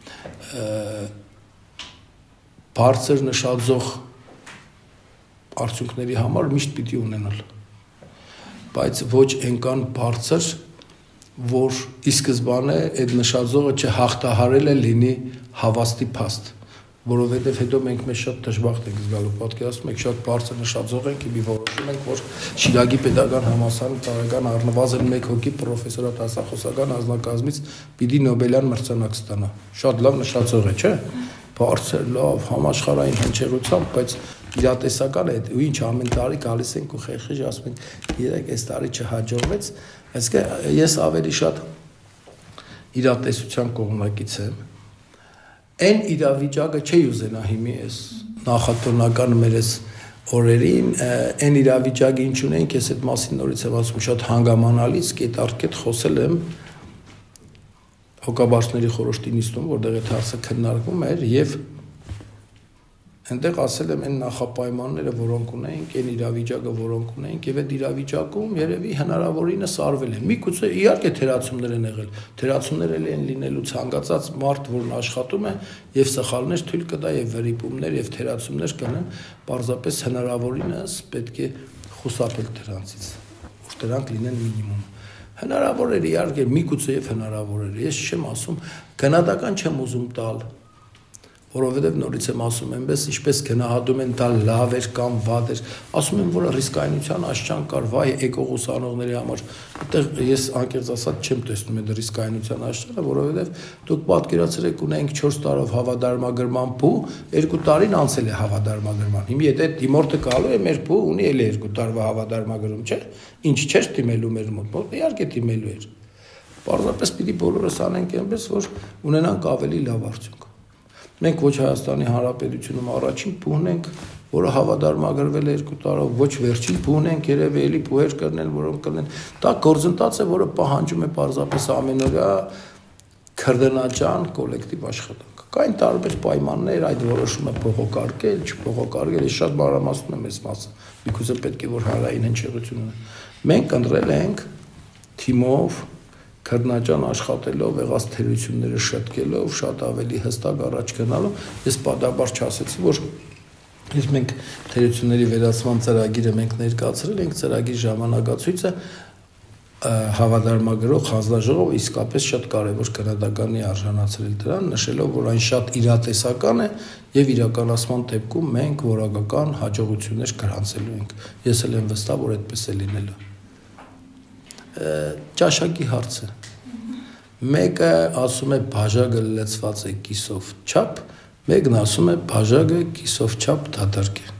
Բարձր նշաձող արդյունքների համար միշտ պիտի ունենալ, բայց ոչ այնքան բարձր, որ ի սկզբանե այդ նշաձողը չհաղթահարելը լինի հավաստի փաստ, որովհետև հետո մենք մեզ շատ դժբախտ ենք զգալու, պատկերացնում եք, շատ բարձր նշաձող ենք, մի որոշում ենք, որ Շիրակի պետական համալսարանի տարեկան առնվազն մեկ հոգի պրոֆեսորատ դասախոսական անձնակազմից պիտի Նոբելյան մրցանակ ստանա։ Շատ լավ նշաձող է, չէ՞։ Բարձր, լավ, համաշխարհային հնչեղությամբ, բայց իրատեսական է, ու ինչ ամեն տարի գալիս ենք ու խեղճ ասում ենք, երեք այս տարի չհաջողվեց, այսինքն ես ավելի շատ իրատեսության կողմնակից եմ։ Այն իրավիճակը չի ուզենա հիմի այս նախատոնական մեր այս օրերին, այն իրավիճակը ինչ ունենք, ես այդ մասին նորից եմ ասում, շատ հանգամանալից կետ առ կետ խոսել եմ հոգաբարձների խորհրդի նիստում, որտեղ այդ հարցը քննարկվում էր, եւ այնտեղ ասել եմ այն նախապայմանները, որոնք ունենք, այն իրավիճակը, որոնք ունենք, եւ այդ իրավիճակում երևի հնարավորինս արվել են։ Միգուցե իհարկե թերացումներ են եղել, թերացումներ էլ են լինելու ցանկացած մարդ, որն աշխատում է եւ սխալներ թույլ կտա եւ վերիպումներ եւ թերացումներ կնեն, պարզապես հնարավորինս պետք է խուսափել դրանցից, որ դրանք լինեն մինիմում։ Հնարավոր էր իհարկե միգուցե եւ հնարավոր էր։ Ես չեմ ասում, գնահատական չեմ ուզում տալ, որովհետեւ նորից եմ ասում, այնպես ինչպես գնահատում են դա լավ էր կամ վատ էր, ասում են, որ ռիսկայնության աշճան կար, վայ էկողուսանողների համար։ Այդտեղ ես անկեղծ ասած չեմ տեսնում այդ ռիսկայնության աշճանը, որովհետեւ դուք պատկերացրեք ունենք չորս տարով հավատարմագրման փու, երկու տարին անցել է հավատարմագրման։ Հիմա եթե դիմորդը գալու է մեր փու ունի էլ երկու տարվա հավատարմագրում, չէ՞։ Ինչ չէր դիմելու մեր մոտ, իհարկե դիմելու էր։ Պարզապես պիտի բոլորս անենք այնպես, որ ունենանք ավելի լավ արդյունք։ Մենք ոչ Հայաստանի Հանրապետությունում առաջին փուհն ենք, որը հավատարմագրվել է երկու տարով, ոչ վերջին փուհն ենք, երևի էլի փուհեր կրնեն, որոնք կրնեն։ Դա գործընթաց է, որը պահանջում է պարզապես ամենօրյա քրդնաճան կոլեկտիվ աշխատանք։ Կային տարբեր պայմաններ, այդ որոշումը փոխոկարկել, չփոխոկարկել, ես շատ մանրամասնում եմ այս մասը։ Միգուցե պետք է որ հանրային հնչեղություն ունենա։ Մենք ընտրել ենք թիմով քրդնաճան աշխատելով, եղած թերությունները շտկելով, շատ ավելի հստակ առաջ գնալով, ես պատահաբար չասեցի, որ ես մենք թերությունների վերացման ծրագիրը մենք ներկայացրել ենք, ծրագիր ժամանակացույցը հավատարմագրող հանձնաժողովը իսկապես շատ կարևոր քննադատանի արժանացրել դրան, նշելով, որ այն շատ իրատեսական է եւ իրականացման դեպքում մենք որակական հաջողություններ գրանցելու ենք։ Ես էլ եմ վստահ, որ այդպես է լինելու։ Ճաշակի հարցը։ Մեկը ասում է բաժակը լցված է կիսով չափ, մեկն ասում է բաժակը կիսով չափ դատարկ է։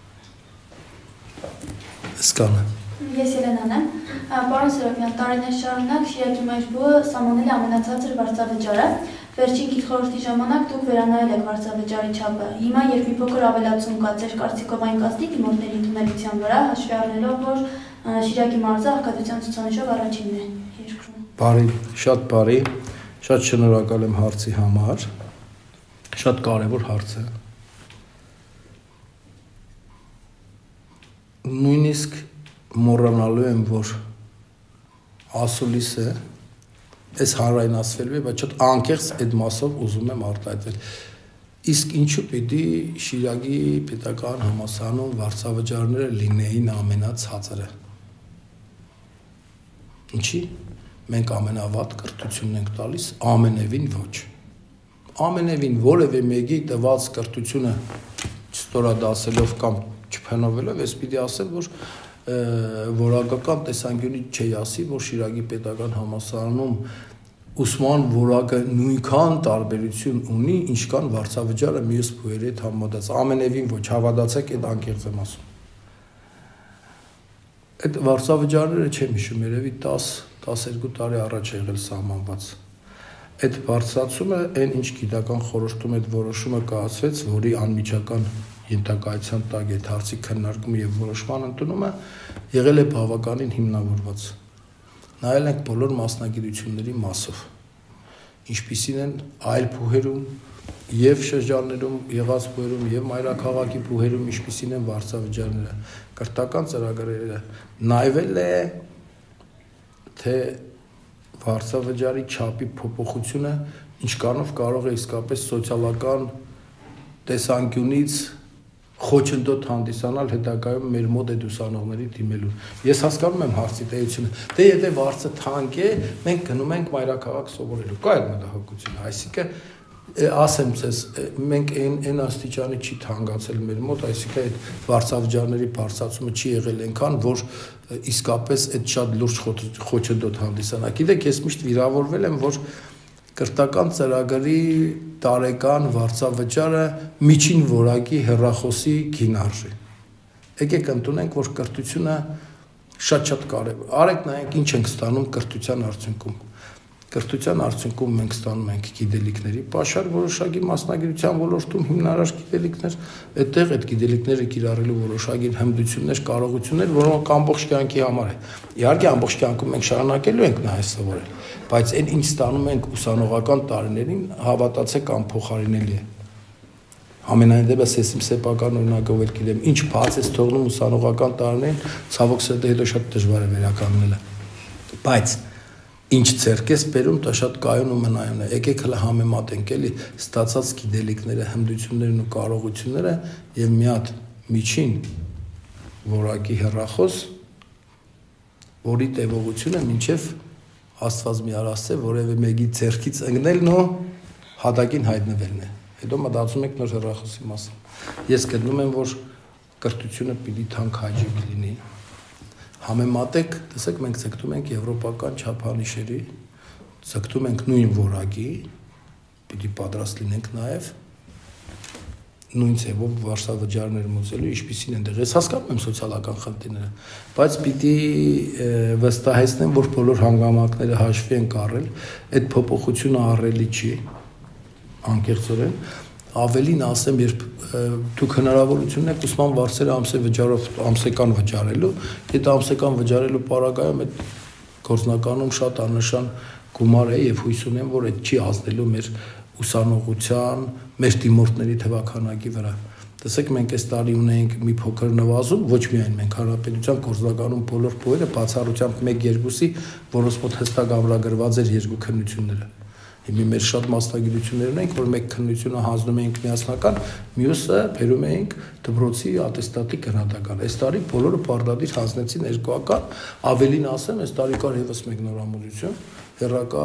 Սկանը։ Ես Ելենան եմ։ Պարոն Սերոբյան, տարիներ շարունակ Շիրակի մեջբուը սահմանել է ամենացածր վարձավճարը։ Վերջին գիտխորհրդի ժամանակ դուք վերանայել եք վարձավճարի չափը։ Հիմա երբ մի փոքր ավելացում կա ձեր կարծիքով այն կազմի դիմորդների ընդունելության վրա, հաշվի առնելով, որ Շիրակի մարզը աղքատության ցուցանիշով առաջինն է երկրում։ Բարի, շատ բարի, շատ շնորհակալ եմ հարցի համար։ Շատ կարևոր հարց է։ Նույնիսկ մոռանալու եմ, որ ասուլիսը այս հանրայնացվելու է, բայց շատ անկեղծ այդ մասով ուզում եմ արտահայտվել։ Իսկ ինչու պիտի Շիրակի պետական համալսարանում վարձավճարները լինեին ամենացածրը։ Ինչի՞։ Մենք ամենավատ կրթությունն ենք տալիս, ամենևին ոչ։ Ամենևին որևէ մեկի տված կրթությունը չստորադասելով կամ չփնովելով, ես պիտի ասեմ, որ որակական տեսանկյունից չի ասի, որ Շիրակի պետական համալսարանում ուսման որակը նույնքան տարբերություն ունի, ինչքան վարձավճարը մյուս փուհերի հետ համեմատած։ Ամենևին ոչ, հավատացեք, այդ անկեղծ եմ ասում։ Այդ վարձավճարները չեմ հիշում, երևի տասը տասներկու տարի առաջ է եղել սահմանված։ Այդ բարձրացումը այն ինչ գիտական խորհրդում այդ որոշումը կայացվեց, որի անմիջական ենթակայության տակ այդ հարցի քննարկումը եւ որոշման ընդունումը եղել է բավականին հիմնավորված։ Նայել ենք բոլոր մասնագիտությունների մասով, ինչպիսին են այլ փուհերում եւ շրջաններում եղած փուհերում եւ մայրաքաղաքի փուհերում ինչպիսին են վարձավճարները, կրթական ծրագրերը, նայվել է թե վարձավճարի չափի փոփոխությունը ինչքանով կարող է իսկապես սոցիալական տեսանկյունից խոչընդոտ հանդիսանալ հետագայում մեր մոտ այդ ուսանողների դիմելու։ Ես հասկանում եմ հարցի տեությունը, դե եթե վարձը թանկ է, մենք գնում ենք մայրաքաղաք սովորելու։ Կա այդ մտահոգությունը, այսինքն ասեմ ձեզ, մենք այն այն աստիճանի չի թանկացել մեր մոտ, այսինքն այդ վարձավճարների բարձրացումը չի եղել այնքան, որ իսկապես այդ շատ լուրջ խոչընդոտ հանդիսանա։ Գիտեք, ես միշտ վիրավորվել եմ, որ կրթական ծրագրի տարեկան վարձավճարը միջին որակի հեռախոսի գինարժ է։ Եկեք ընդունենք, որ կրթությունը շատ-շատ կարևոր։ Արեք նայենք ինչ ենք ստանում կրթության արդյունքում։ Կրթության արդյունքում մենք ստանում ենք գիտելիքների պաշար, որոշակի մասնագիտության ոլորտում հիմնարար գիտելիքներ, այդտեղ այդ գիտելիքները կիրառելու որոշակի հմտություններ, կարողություններ, որոնք ամբողջ կյանքի համար է։ Իհարկե ամբողջ կյանքում մենք շարունակելու ենք նայել սովորել, բայց այն ինչ ստանում ենք ուսանողական տարիներին, հավատացեք, անփոխարինելի է։ Ամենայն դեպս ես իմ սեփական օրինակով էլ գիտեմ, ինչ բաց է թողնում ուսանողական տարիներին, ցավոք սրտի հետո շատ դժվար է վերականգնելը։ Բայց ինչ ձեռք ես բերում, դա շատ կայուն ու մնայուն է։ Եկեք հələ համեմատենք էլի ստացած գիտելիքները, հմտություններն ու կարողությունները եւ մի հատ միջին որակի հեռախոս, որի տևողությունը մինչեւ Աստված մի արասցե որևէ մեկի ձեռքից ընկնելն ու հատակին հայտնվելն է։ Հետո մտածում եք նոր հեռախոսի մասին։ Ես գտնում եմ, որ կրթությունը պիտի թանկ հաճելի լինի։ Համեմատեք, տեսեք, մենք ցկտում ենք եվրոպական չափանիշերի, ցկտում ենք նույն որակի, պիտի պատրաստ լինենք նաև նույն ձևով վարձավճարներ մոծելու, ինչպիսին են դեղ։ Ես հասկանում եմ սոցիալական խնդիրները, բայց պիտի վստահեցնեմ, որ բոլոր հանգամանքները հաշվի են առել, այդ փոփոխությունը ահռելի չի, անկեղծորեն, ավելին ասեմ, երբ դուք հնարավորություն եք ուսման վարձերը ամսե վճարով ամսեկան վճարելու, այդ ամսեկան վճարելու պարագայում այդ գործնականում շատ աննշան գումար է եւ հույս ունեմ, որ այդ չի ազդելու մեր ուսանողության, մեր դիմորդների թվաքանակի վրա։ Տեսեք, մենք այս տարի ունենք մի փոքր նվազում, ոչ միայն մենք հանրապետության գործնականում բոլոր փոյերը բացառությամբ մեկ-երկուսի, որոնց մոտ հստակ ամրագրված էր երկու քննությունները։ Հիմա մեր շատ մասնագիտություններ ունենք, որ մեկ քննությունը հանձնում էինք միասնական, մյուսը բերում էինք դպրոցի ատեստատի գնահատական։ Այս տարի բոլորը պարտադիր հանձնեցին երկուական, ավելին ասեմ, այս տարի կար եւս մեկ նորամուծություն, հերրակա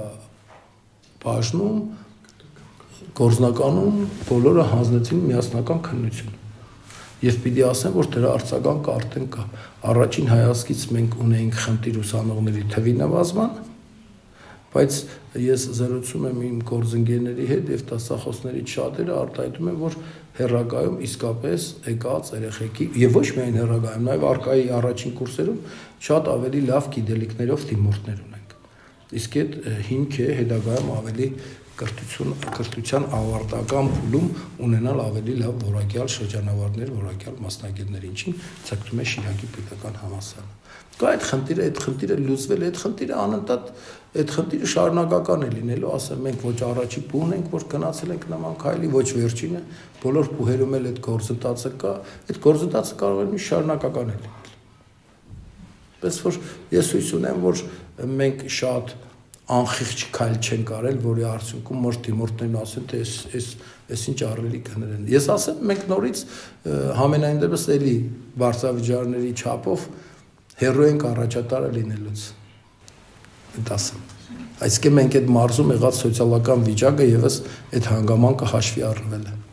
բաժնում գործնականում բոլորը հանձնեցին միասնական քննություն։ Ես պիտի ասեմ, որ դրա արձագանքը արդեն կա։ Առաջին հայացքից մենք ունեինք խնդիր ուսանողների թվի նվազման, բայց ես զրուցում եմ իմ գործընկերների հետ եւ դասախոսներից շատերը արտահայտում են, որ հերրակայում իսկապես եկած երեխեքի եւ ոչ միայն հերրակայում, նաեւ արկայի առաջին կուրսերում շատ ավելի լավ գիտելիքներով դիմորդներ ունենք։ Իսկ այդ հիմք է հետագայում ավելի կրթություն, կրթության ավարտական փուլում ունենալ ավելի լավ որակյալ շրջանավարտներ, որակյալ մասնագետներ, ինչին ցկտում է Շիրակի պետական համալսարանը։ Կա այդ խնդիրը, այդ խնդիրը լուծվել է, այդ խնդիրը անընդհատ, այդ խնդիրը շարունակական է լինելու, ասեմ, մենք ոչ առաջի փուլն ենք, որ գնացել ենք նման քայլի, ոչ վերջինը, բոլոր փուհերում էլ այդ գործընթացը կա, այդ գործընթացը կարող է մի շարունակական է լինել։ Պես որ ես հույս ունեմ, որ մենք շատ անխիղճ քայլ չենք արել, որի արդյունքում մոր դիմորդներն ասեն, թե այս այս այս ինչ ահռելի գներ են։ Ես ասեմ, մենք նորից համենայն դեպս էլի վարձավճարների չափով հերո ենք առաջատարը լինելուց։ Այդ ասեմ։ Այսինքն մենք այդ մարզում եղած սոցիալական վիճակը եւս այդ հանգամանքը հաշվի առնվել է։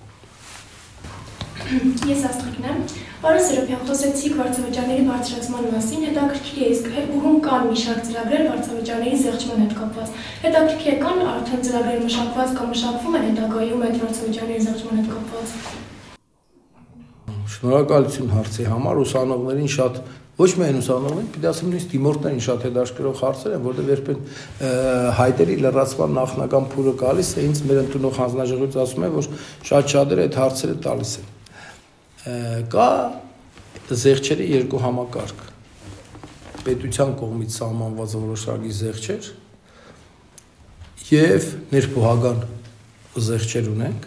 Ես Աստղիկն եմ։ Պարոն Սերոբյան, խոսեցիք վարձավճարների բարձրացման մասին, հետաքրքիր է իսկ ուղում կան մի շարք ծրագրեր վարձավճարների զեղչման հետ կապված։ Հետաքրքիր է կան արդեն ծրագրեր մշակված կամ մշակվում են հետագայում այդ վարձավճարների զեղչման հետ կապված։ Շնորհակալություն հարցի համար, ուսանողներին շատ Ոչ միայն ուսանողներին, պիտի ասեմ նույնիսկ դիմորդներին շատ հետաքրքրող հարցեր են, որտեղ երբեք հայտերի լրացման նախնական փուլը գալիս է, ինձ մեր ընդունող հանձնաժողովից ասում է, որ շատ շատերը այդ հարցերը տալիս են։ Կա զեղչերի երկու համակարգ։ Պետության կողմից սահմանված որոշակի զեղչեր եւ ներբուհական զեղչեր ունենք։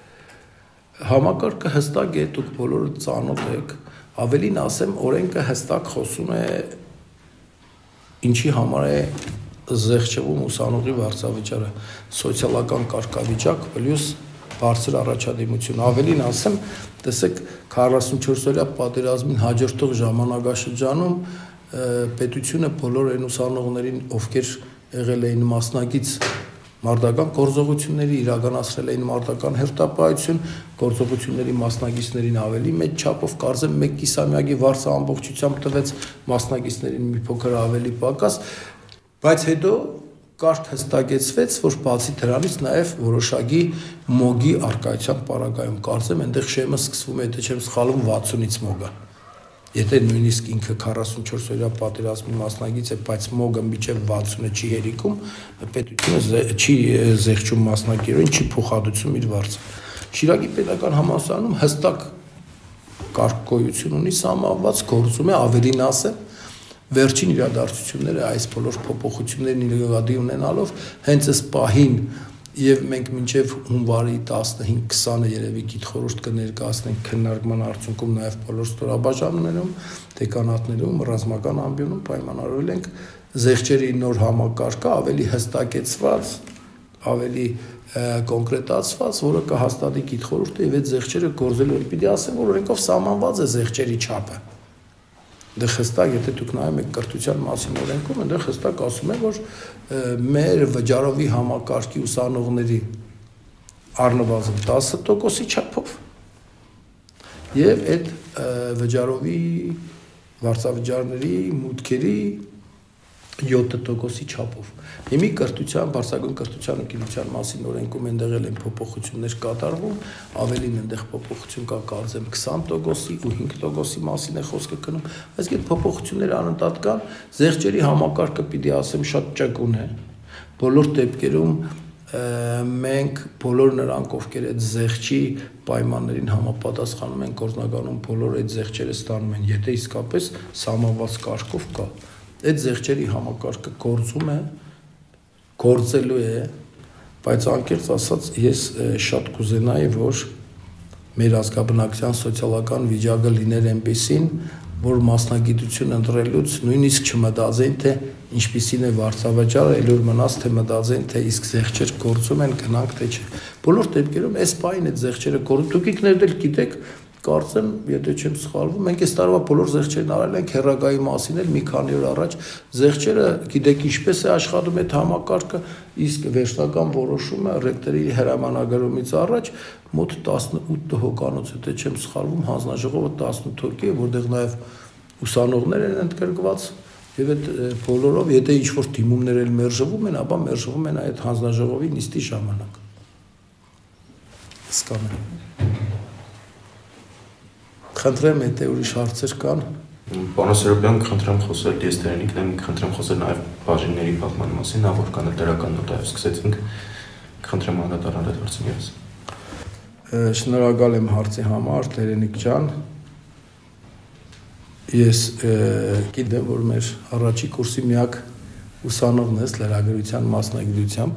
Համակարգը հստակ է, դուք բոլորը ծանոթ եք, ավելին ասեմ, օրենքը հստակ խոսում է ինչի համար է զեղչվում ուսանողի վարձավճարը, սոցիալական կարգավիճակ պլյուս բարձր առաջադիմություն։ Ավելին ասեմ, տեսեք, քառասունչորս օրյա պատերազմին հաջորդող ժամանակաշրջանում պետությունը բոլոր այն ուսանողներին, ովքեր եղել էին մասնակից մարտական գործողությունների, իրականացրել էին մարտական հերթապահություն, գործողությունների մասնակիցներին ավելի մեծ չափով, կարծեմ մեկ կիսամյակի վարձը ամբողջությամբ տվեց, մասնակիցներին մի փոքր ավելի պակաս, բայց հետո կարգ հստակեցվեց, որ բացի դրանից նաև որոշակի մոգի արկայության պարագայում, կարծեմ այնտեղ շեմը սկսվում է, եթե չեմ սխալվում, վաթսունից մոգը։ Եթե նույնիսկ ինքը քառասունչորս օրյա պատերազմի մասնակից է, բայց մոգը մինչև վաթսունը չի հերիքում, պետությունը չի զեղչում մասնակիցներին, չի փոխհատուցում իր վարձը։ Շիրակի պետական համալսարանում հստակ կարգգոյություն ունի սահմանված, գործում է, ավելին ասեմ, վերջին իրադարձությունները այս բոլոր փոփոխություններն նկատի ունենալով հենց այս պահին եւ մենք մինչեւ հունվարի տասնհինգ քսանը երևի գիտխորհուրդ կներկայացնենք քննարկման արդյունքում նաեւ բոլոր ստորաբաժանումներում, դեկանատներում, ռազմական ամբիոնում պայմանավորել ենք զեղչերի նոր համակարգը ավելի հստակեցված, ավելի կոնկրետացված, որը կհաստատի գիտխորհուրդը եւ այդ զեղչերը գործելու պիտի ասեմ, որ օրենքով սահմանված է զեղչերի չափը։ Դե հստակ, եթե դուք նայում եք կրթության մասին օրենքում, այնտեղ հստակ ասում է, որ մեր վճարովի համակարգի ուսանողների առնվազն տասը տոկոսի չափով եւ այդ վճարովի վարձավճարների մուտքերի յոթ տոկոսի չափով։ Հիմի կրթության, բարձրագույն կրթության ու գիտության մասին օրենքում այնտեղ են փոփոխություններ կատարվում, ավելին այնտեղ փոփոխություն կա, կարծեմ քսան տոկոսի ու հինգ տոկոսի մասին է խոսքը գնում, այսինքն այդ փոփոխությունները անընդհատ կան, զեղչերի համակարգը պիտի ասեմ շատ ճկուն է։ Բոլոր դեպքերում մենք բոլոր նրանք, ովքեր այդ զեղչի պայմաններին համապատասխանում են, գործնականում բոլոր այդ զեղչերը ստանում են, եթե իսկապես սահմանված կարգով կա։ Այդ զեղչերի համակարգը գործում է, գործելու է, բայց անկեղծ ասած ես շատ կուզենայի, որ մեր ազգաբնակության սոցիալական վիճակը լիներ այնպիսին, որ մասնագիտություն ընտրելուց նույնիսկ չմտածեն, թե ինչպիսին է վարձավճարը, այլ որ մնաց թե մտածեն, թե իսկ զեղչեր գործում են, գնանք թե չէ։ Բոլոր դեպքերում այս պահին այդ զեղչերը գործում, դուք ինքներդ էլ գիտեք, կարծեմ, եթե չեմ սխալվում, մենք այս տարվա բոլոր զեղչերն արել ենք հեռագայի մասին էլ մի քանի օր առաջ, զեղչերը գիտեք ինչպես է աշխատում այդ համակարգը, իսկ վերջնական որոշումը ռեկտորի հրամանագրումից առաջ մոտ տասնութ հոգանոց, եթե չեմ սխալվում, հանձնաժողովը տասնութ հոգի է, որտեղ նաև ուսանողներ են ընդգրկված եւ այդ բոլորով, եթե ինչ-որ դիմումներ էլ մերժվում են, ապա մերժվում են այդ հանձնաժողովի նիստի ժամանակ։ Հասկանում եմ։ Խնդրեմ, եթե ուրիշ հարցեր կան։ Պարոն Սերոբյան, խնդրեմ խոսել դիեստերենիկն եմ, խնդրեմ խոսել նաև բաժինների փոխման մասին, նա որքան էլ դրական նոտայով սկսեցինք, խնդրեմ անդադար անդադարձին ես։ Շնորհակալ եմ հարցի համար, Տերենիկ ջան։ Ես գիտեմ, որ մեր առաջի կուրսի միակ ուսանողն ես լրագրության մասնագիտությամբ։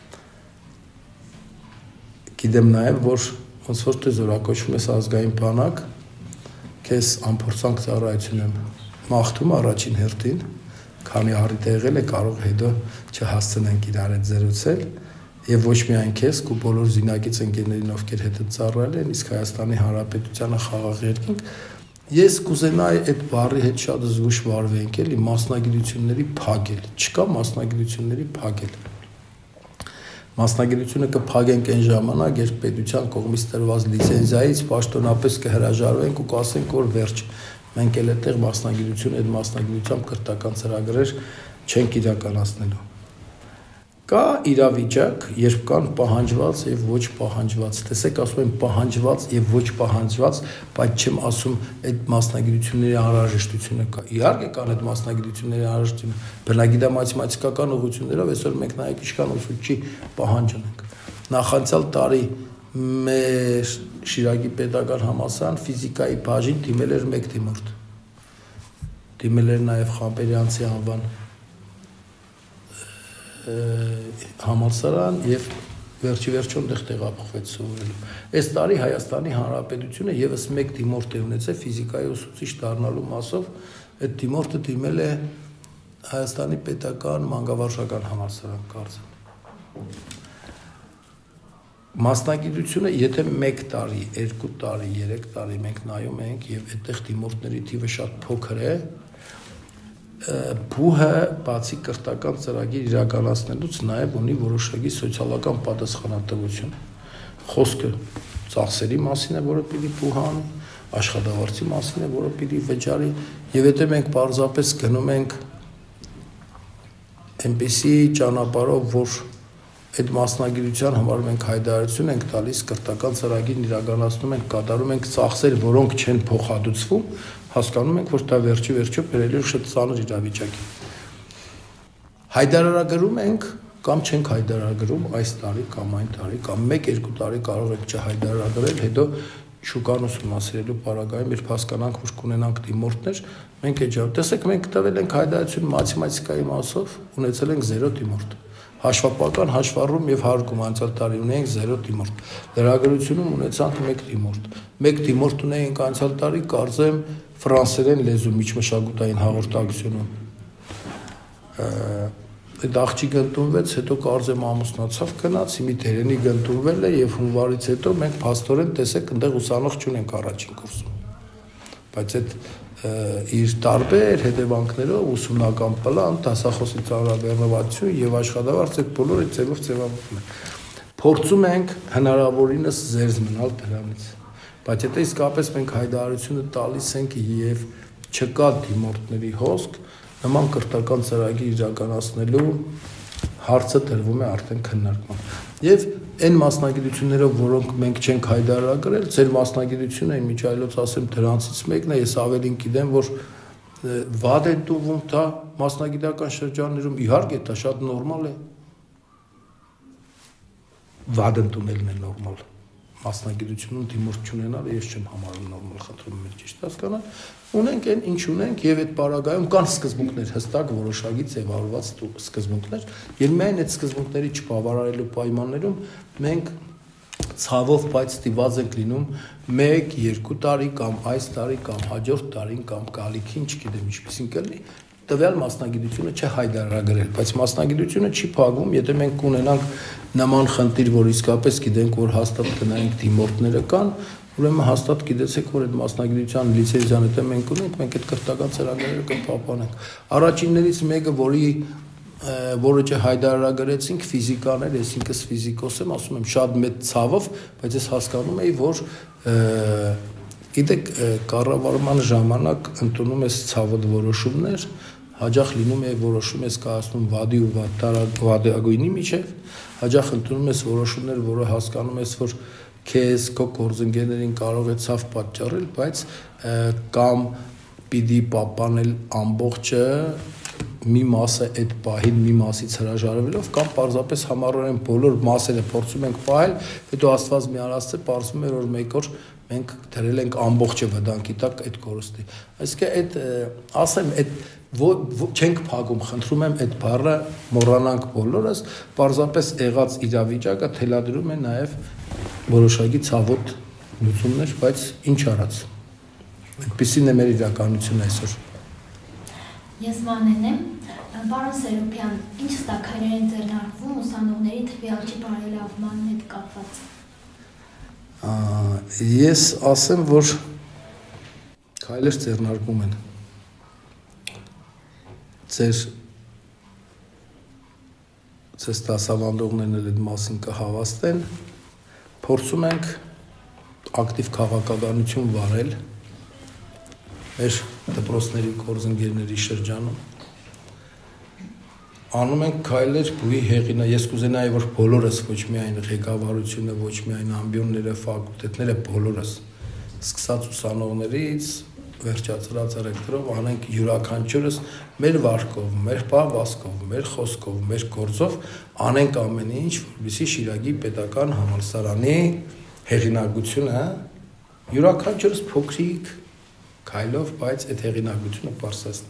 Գիտեմ նաև, որ ոնց որ դու զորակոչվում ես ազգային բանակ, քեզ ամփորձանք ծառայություն եմ մաղթում առաջին հերթին, քանի առիթ եղել է, կարող հետո չհասցնենք իրար հետ զրուցել, եւ ոչ միայն քեզ, ու բոլոր զինակից ընկերներին, ովքեր հետը ծառայել են, իսկ Հայաստանի Հանրապետությանը խաղաղ երկինք, ես կուզենայի այդ բառի հետ շատ զգուշ վարվենք, էլի մասնագիտությունների փակել, չկա մասնագիտությունների փակել։ Մասնագիտությունը կփակենք այն ժամանակ, երբ պետության կողմից տրված լիցենզիայից պաշտոնապես կհրաժարվենք ու կասենք, որ վերջ, մենք էլ այդտեղ մասնագիտություն, այդ մասնագիտությամբ կրթական ծրագրեր չենք իրականացնելու։ Կա իրավիճակ, երբ կան պահանջված եւ ոչ պահանջված։ Տեսեք, ասում եմ պահանջված եւ ոչ պահանջված, բայց չեմ ասում այդ մասնագիտությունների անհրաժեշտությունը կա։ Իհարկե կան այդ մասնագիտությունների անհրաժեշտությունը։ Բնագիտամաթեմատիկական ուղղություններով այսօր մենք նայեք ինչքան ուսուցչի պահանջ ունենք։ Նախանցյալ տարի մեր Շիրակի պետական համալսարան ֆիզիկայի բաժին դիմել էր մեկ դիմորդ։ Դիմել էր նաեւ Խամբերյանցի անվան համալսարան եւ վերջի վերջում դեղ տեղափոխվեց սովորելու։ Այս տարի Հայաստանի Հանրապետությունը եւս մեկ դիմորդ է ունեցել ֆիզիկայի ուսուցիչ դառնալու մասով, այդ դիմորդը դիմել է Հայաստանի պետական մանկավարժական համալսարան, կարծեմ։ Մասնագիտությունը, եթե մեկ տարի, երկու տարի, երեք տարի մենք նայում ենք եւ այդտեղ դիմորդների թիվը շատ փոքր է, Բուհը բացի կրթական ծրագիր իրականացնելուց նաև ունի որոշակի սոցիալական պատասխանատվություն։ Խոսքը ծախսերի մասին է, որը պիտի բուհը անի, աշխատավարձի մասին է, որը պիտի վճարի, եւ եթե մենք պարզապես գնում ենք այնպիսի ճանապարհով, որ այդ մասնագիտության համար մենք հայտարարություն ենք տալիս, կրթական ծրագիրն իրականացնում ենք, կատարում ենք ծախսեր, որոնք չեն փոխհատուցվում, հասկանում ենք, որ դա վերջի վերջո բերելու շատ ծանր իրավիճակի։ Հայտարարագրում ենք կամ չենք հայտարարագրում այս տարի կամ այն տարի կամ մեկ-երկու տարի կարող եք չհայտարարագրել, հետո շուկան ուսումնասիրելու պարագայում երբ հասկանանք, որ կունենանք դիմորդներ, մենք էջա, տեսեք, մենք տվել ենք հայտարարություն մաթեմատիկայի մասով, ունեցել ենք զերո դիմորդ։ Հաշվապական հաշվառում եւ հարգում անցյալ տարի ունեինք զերո դիմորդ։ Լրագրությունում ունեցանք մեկ դիմորդ։ Մեկ դիմորդ ունեինք անցյալ տարի, կարծեմ, ֆրանսերեն լեզու միջմշակութային հաղորդակցությունում։ Այդ աղջիկը ընդունվեց, հետո կարծեմ ամուսնացավ, գնաց, հիմի դերենի ընդունվել է եւ հունվարից հետո մենք փաստորեն տեսեք այնտեղ ուսանող չունենք առաջին կուրսում։ Բայց այդ իր տարբեր հետևանքներով ուսումնական պլան, դասախոսի ծանրաբեռնվածություն եւ աշխատավարձ այդ բոլորը ձևով ձևավորվում է։ Փորձում ենք հնարավորինս զերծ մնալ դրանից։ Բայց եթե իսկապես մենք հայտարարությունը տալիս ենք եւ չկա դիմորդների հոսք, նման կրթական ծրագիր իրականացնելու հարցը տրվում է արդեն քննարկման։ Եվ այն մասնագիտություններով, որոնք մենք չենք հայտարարագրել, ձեր մասնագիտությունը իմիջայլոց ասեմ դրանցից մեկն է, ես ավելին գիտեմ, որ վատ է տուվում դա մասնագիտական շրջաններում, իհարկե դա շատ նորմալ է։ Վատ ընդունելն է նորմալ։ Մասնագիտությունում դիմորդ չունենալը ես չեմ համարում նորմալ, խնդրում եմ ճիշտ հասկանալ։ Ունենք այն ինչ ունենք եւ այդ պարագայում կան սկզբունքներ, հստակ որոշակի ձևավորված սկզբունքներ, եւ միայն այդ սկզբունքների չբավարարելու պայմաններում մենք ցավով բայց ստիված ենք լինում մեկ, երկու տարի կամ այս տարի կամ հաջորդ տարին կամ գալիքին, չգիտեմ ինչպեսին կլինի, տվյալ մասնագիտությունը չհայտարարագրել, բայց մասնագիտությունը չի փակվում, եթե մենք կունենանք նման խնդիր, որ իսկապես գիտենք, որ հաստատ գնայինք դիմորդները կան, ուրեմն հաստատ գիտեցեք, որ այդ մասնագիտության լիցենզիան եթե մենք ունենք, մենք այդ կրթական ծրագրերը կպահպանենք։ Առաջիններից մեկը, որի որը չհայտարարագրեցինք, ֆիզիկան էր, ես ինքս ֆիզիկոս եմ, ասում եմ շատ մեծ ցավով, բայց ես հասկանում էի, որ գիտեք, կառավարման ժամանակ ընդունում ես ցավոտ որոշումներ, հաճախ լինում է որոշում ես կայացնում վադի ու վադագույնի միջև, հաճախ ընդունում ես որոշումներ, որը հասկանում ես, որ քեզ քո գործընկերներին կարող է ցավ պատճառել, բայց կամ պիտի պահպանել ամբողջը մի մասը այդ պահին մի մասից հրաժարվելով կամ պարզապես համառորեն բոլոր մասերը փորձում ենք պահել, հետո Աստված մի արածը պարզվում է, որ մեկ օր մենք դրել ենք ամբողջը վտանգի տակ այդ կորստի։ Այսինքն այդ ասեմ այդ չենք փակում, խնդրում եմ այդ բառը մոռանանք բոլորս, պարզապես եղած իրավիճակը թելադրում է նաև որոշակի ցավոտ լուծումներ, բայց ինչ արած։ Այդպեսին է մեր իրականությունը այսօր։ Ես Մանեն եմ, պարոն Սերոբյան, ինչ ստաքայներ են ձեռնարկվում ուսանողների թվի աճի բարելավման հետ կապված։ Ես ասեմ, որ քայլեր ձեռնարկվում են։ Ձեր ձեզ դասավանդողներն էլ այդ մասին կհավաստեն, փորձում ենք ակտիվ քաղաքականություն վարել մեր դպրոցների գործընկերների շրջանում, անում ենք քայլեր բուի հեղինա, ես կուզենայի, որ բոլորս, ոչ միայն ղեկավարությունը, ոչ միայն ամբիոնները, ֆակուլտետները, բոլորս, սկսած ուսանողներից, վերջացրած ռեկտորով անենք յուրաքանչյուրս մեր վարկով, մեր պահվածքով, մեր խոսքով, մեր գործով անենք ամեն ինչ, որպեսզի Շիրակի պետական համալսարանի հեղինակությունը յուրաքանչյուրս փոքրիկ քայլով, բայց այդ հեղինակությունը պարզեցնենք։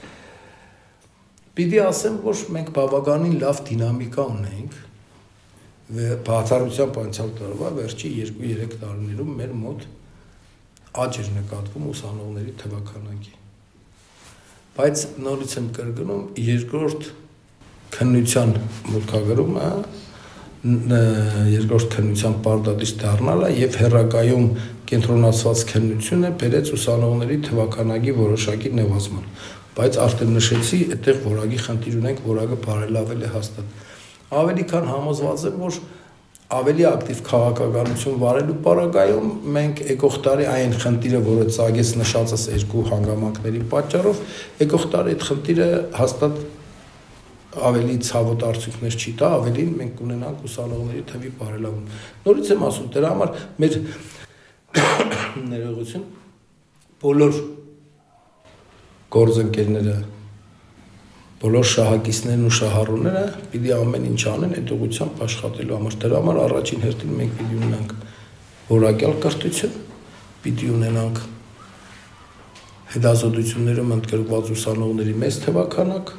Պիտի ասեմ, որ մենք բավականին լավ դինամիկա ունենք, բացառությամբ անցյալ տարվա վերջի երկու-երեք տարիներում մեր մոտ աճ էր նկատվում ուսանողների թվաքանակի։ Բայց նորից եմ կրկնում, երկրորդ քննության մուտքագրումը, երկրորդ քննության պարտադիր դառնալը եւ հերակայում կենտրոնացված քննությունը բերեց ուսանողների թվաքանակի որոշակի նվազման։ Բայց արդեն նշեցի, այդտեղ որակի խնդիր ունենք, որակը բարելավել է հաստատ։ Ավելի քան համոզված եմ, որ ավելի ակտիվ քաղաքականություն վարելու պարագայում մենք եկող տարի այն խնդիրը, որը ծագեց նշածս երկու հանգամանքների պատճառով, եկող տարի այդ խնդիրը հաստատ ավելի ցավոտ արդյունքներ չի տա, ավելին մենք կունենանք ուսանողների թվի բարելավում։ Նորից եմ ասում, դրա համար մեր ներողություն բոլոր գործընկերները, բոլոր շահակիցներն ու շահառուները պիտի ամեն ինչ անեն այդ ուղղությամբ աշխատելու համար։ Դրա համար առաջին հերթին մենք պիտի ունենանք որակյալ կրթություն, պիտի ունենանք հետազոտություններում ընդգրկված ուսանողների մեծ թվաքանակ,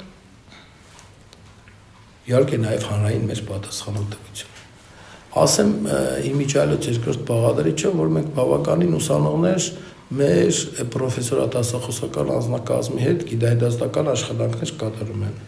իհարկե նաև հանրային մեծ պատասխանատվություն։ Ասեմ իմիջիայլոց երկրորդ բաղադրիչը, որ մենք բավականին ուսանողներ մեր պրոֆեսորատ ասախոսական անձնակազմի հետ գիտահետազոտական աշխատանքներ կատարում են։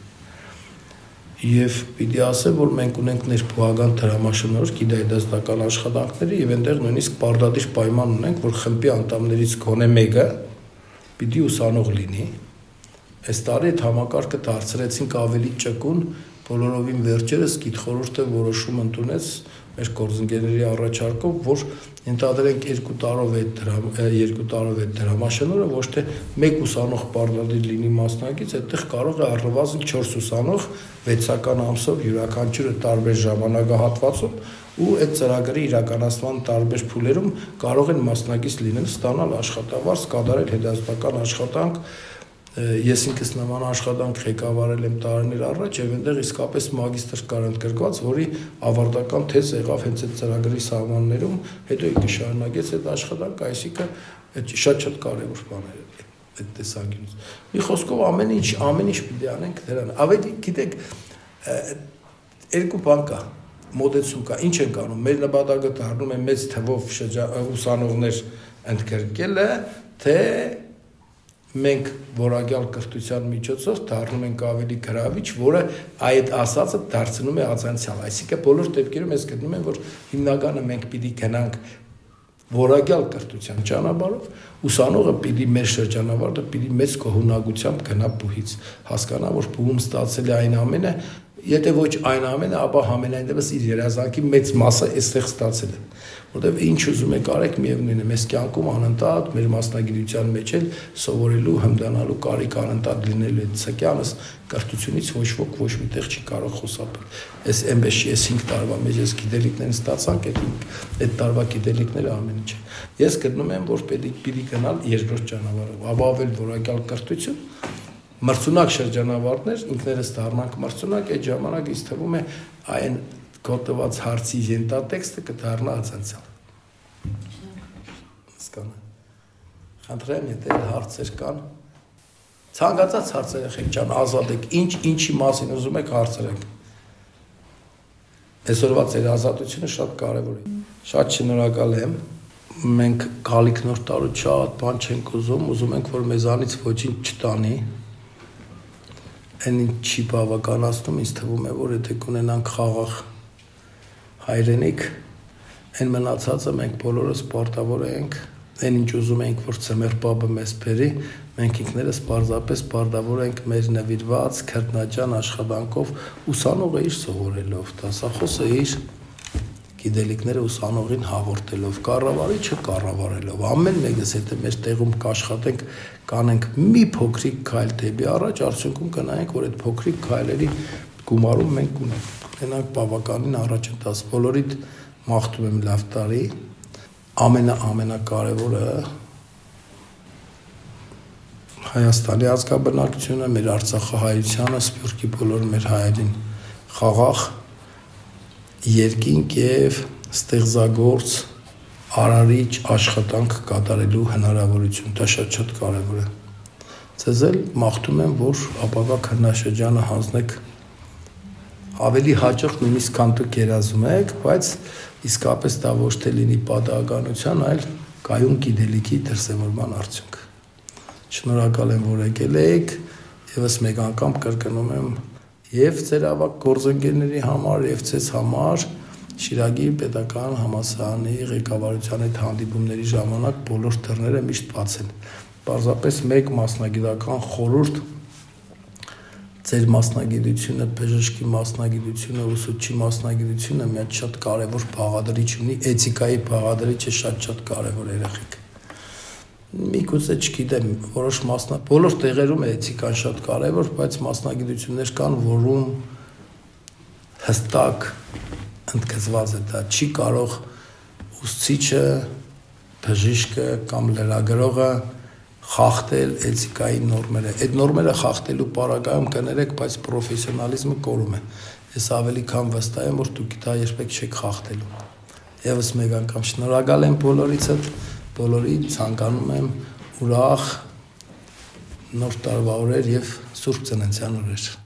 Եվ պիտի ասեմ, որ մենք ունենք ներբուհական դրամաշնորհ գիտահետազոտական աշխատանքների եւ այնտեղ նույնիսկ պարտադիր պայման ունենք, որ խմբի անդամներից գոնե մեկը պիտի ուսանող լինի։ Այս տարի այդ համակարգը դարձրեցինք ավելի ճկուն, բոլորովին վերջերս գիտխորհուրդը որոշում ընդունեց մեր գործընկերների առաջարկով, որ ընդհանրենք երկու տարով այդ երկու տարով այդ դրամաշնորհը ոչ թե մեկ ուսանող պարտադիր լինի մասնակից, այդտեղ կարող է առնվազն չորս ուսանող վեցական ամսով յուրաքանչյուրը տարբեր ժամանակահատվածում ու այդ ծրագրի իրականացման տարբեր փուլերում կարող են մասնակից լինել, ստանալ աշխատավարձ, կատարել հետազոտական աշխատանք։ Ես ինքս նման աշխատանք ղեկավարել եմ տարիներ առաջ եւ այնտեղ իսկապես մագիստր կար ընդգրկված, որի ավարտական թեզ եղավ հենց այդ ծրագրի սահմաններում, հետո կշարունակեց այդ աշխատանքը, այսինքն շատ-շատ կարեւոր բաներ է այդ տեսանկյունից։ Մի խոսքով ամեն ինչ, ամեն ինչ պիտի անենք դրան։ Ավելի գիտեք, երկու բան կա, մոդեցում կա, ինչ ենք անում, մեր նպատակը դառնում է մեծ թվով ուսանողներ ընդգրկելը, թե մենք որակյալ կրթության միջոցով դառնում ենք ավելի գրավիչ, որը այդ ասածը դարձնում է ազանցիալ։ Այսինքն բոլոր դեպքերում ես գտնում եմ, որ հիմնականը մենք պիտի գնանք որակյալ կրթության ճանապարհով, ուսանողը պիտի մեր շրջանավարտը պիտի մեծ գոհունակությամբ գնա բուհից, հասկանա, որ բուհում ստացել է այն ամենը, եթե ոչ այն ամենը, ապա համենայն դեպս իր երազանքի մեծ մասը այստեղ ստացել է։ Որտեւ ինչ ուզում եք արեք, միևնույն է, մեզ կյանքում անընդհատ մեր մասնագիտության մեջ էլ սովորելու, հմդանալու կարիք անընդհատ լինելու է ցկյանս կրթությունից ոչ ոք ոչ միտեղ չի կարող խուսափել։ Այս այնպես չի, այս հինգ տարվա մեջ ես գիտելիքներն ստացանք, այդ այդ տարվա գիտելիքները ամեն ինչ է։ Ես գտնում եմ, որ պետք պիտի գնալ երկրորդ ճանապարհով, ապավել որակյալ կրթություն, մրցունակ շրջանավարտներ, ինքներս դառնանք մրցունակ, այդ ժամանակ ինձ թվում է այն գոտված հարցի ենթատեքստը կդառնա ազանցիալ։ Հասկանա։ Խնդրեմ, եթե հարցեր կան, ցանկացած հարցեր եք ջան, ազատ եք, ինչ ինչի մասին ուզում եք հարցրեք։ Այսօրվա ձեր ազատությունը շատ կարևոր է։ Շատ շնորհակալ եմ։ Մենք գալիք նոր տարու շատ բան չենք ուզում, ուզում ենք, որ մեզանից ոչինչ չտանի։ Այն ինչի բավականացնում, ինձ թվում է, որ եթե կունենանք խաղաղ հայրենիք, այն մնացածը մենք բոլորս պարտավոր ենք, այն ինչ ուզում ենք, որ ծմեր պապը մեզ բերի, մենք ինքներս պարզապես պարտավոր ենք մեր նվիրված քրտնաջան աշխատանքով ուսանողը իր սովորելով, դասախոսը իր գիտելիքները ուսանողին հաղորդելով, կառավարիչը կառավարելով, ամեն մեկս եթե մեր տեղում կաշխատենք, կանենք մի փոքրիկ քայլ դեպի առաջ, արդյունքում կնայենք, որ այդ փոքրիկ քայլերի գումարում մենք ունենանք բավականին առաջընթաց։ Բոլորիդ մաղթում եմ լավ տարի, ամենա-ամենակարևորը Հայաստանի ազգաբնակչությունը, մեր Արցախահայությանը, Սփյուռքի բոլոր մեր հայերին խաղաղ երկինք եւ ստեղծագործ արարիչ աշխատանք կատարելու հնարավորություն, դա շատ-շատ կարևոր է։ Ձեզ էլ մաղթում եմ, որ ապագա քննաշրջանը հանձնեք ավելի հաճախ նույնիսկ քան դուք երազում եք, բայց իսկապես դա ոչ թե լինի պատահականության, այլ կայուն գիտելիքի դրսևորման արդյունք։ Շնորհակալ եմ, որ եկել եք, եւս մեկ անգամ կրկնում եմ եւ ձեր ավագ գործընկերների համար եւ ձեզ համար Շիրակի պետական համալսարանի ղեկավարության հետ հանդիպումների ժամանակ բոլոր դռները միշտ բաց են։ Պարզապես մեկ մասնագիտական խորհուրդ ձեր մասնագիտությունը, բժշկի մասնագիտությունը, ուսուցչի մասնագիտությունը մի հատ շատ կարևոր բաղադրիչ ունի, էթիկայի բաղադրիչը շատ-շատ կարևոր երեխեք։ Միգուցե չգիտեմ, որոշ մասնա բոլոր տեղերում է էթիկան շատ կարևոր, բայց մասնագիտություններ կան, որում հստակ ընդգծված է դա, չի կարող ուսուցիչը, բժիշկը կամ լրագրողը խախտել էթիկայի նորմերը։ Այդ նորմերը խախտելու պարագայում կներեք, բայց պրոֆեսիոնալիզմը կորում է։ Ես ավելի քան վստահ եմ, որ դուք դա երբեք չեք խախտելու։ Եվս մեկ անգամ շնորհակալ եմ բոլորիցդ, բոլորին ցանկանում եմ ուրախ նոր տարվա օրեր եւ Սուրբ Ծննդյան օրեր։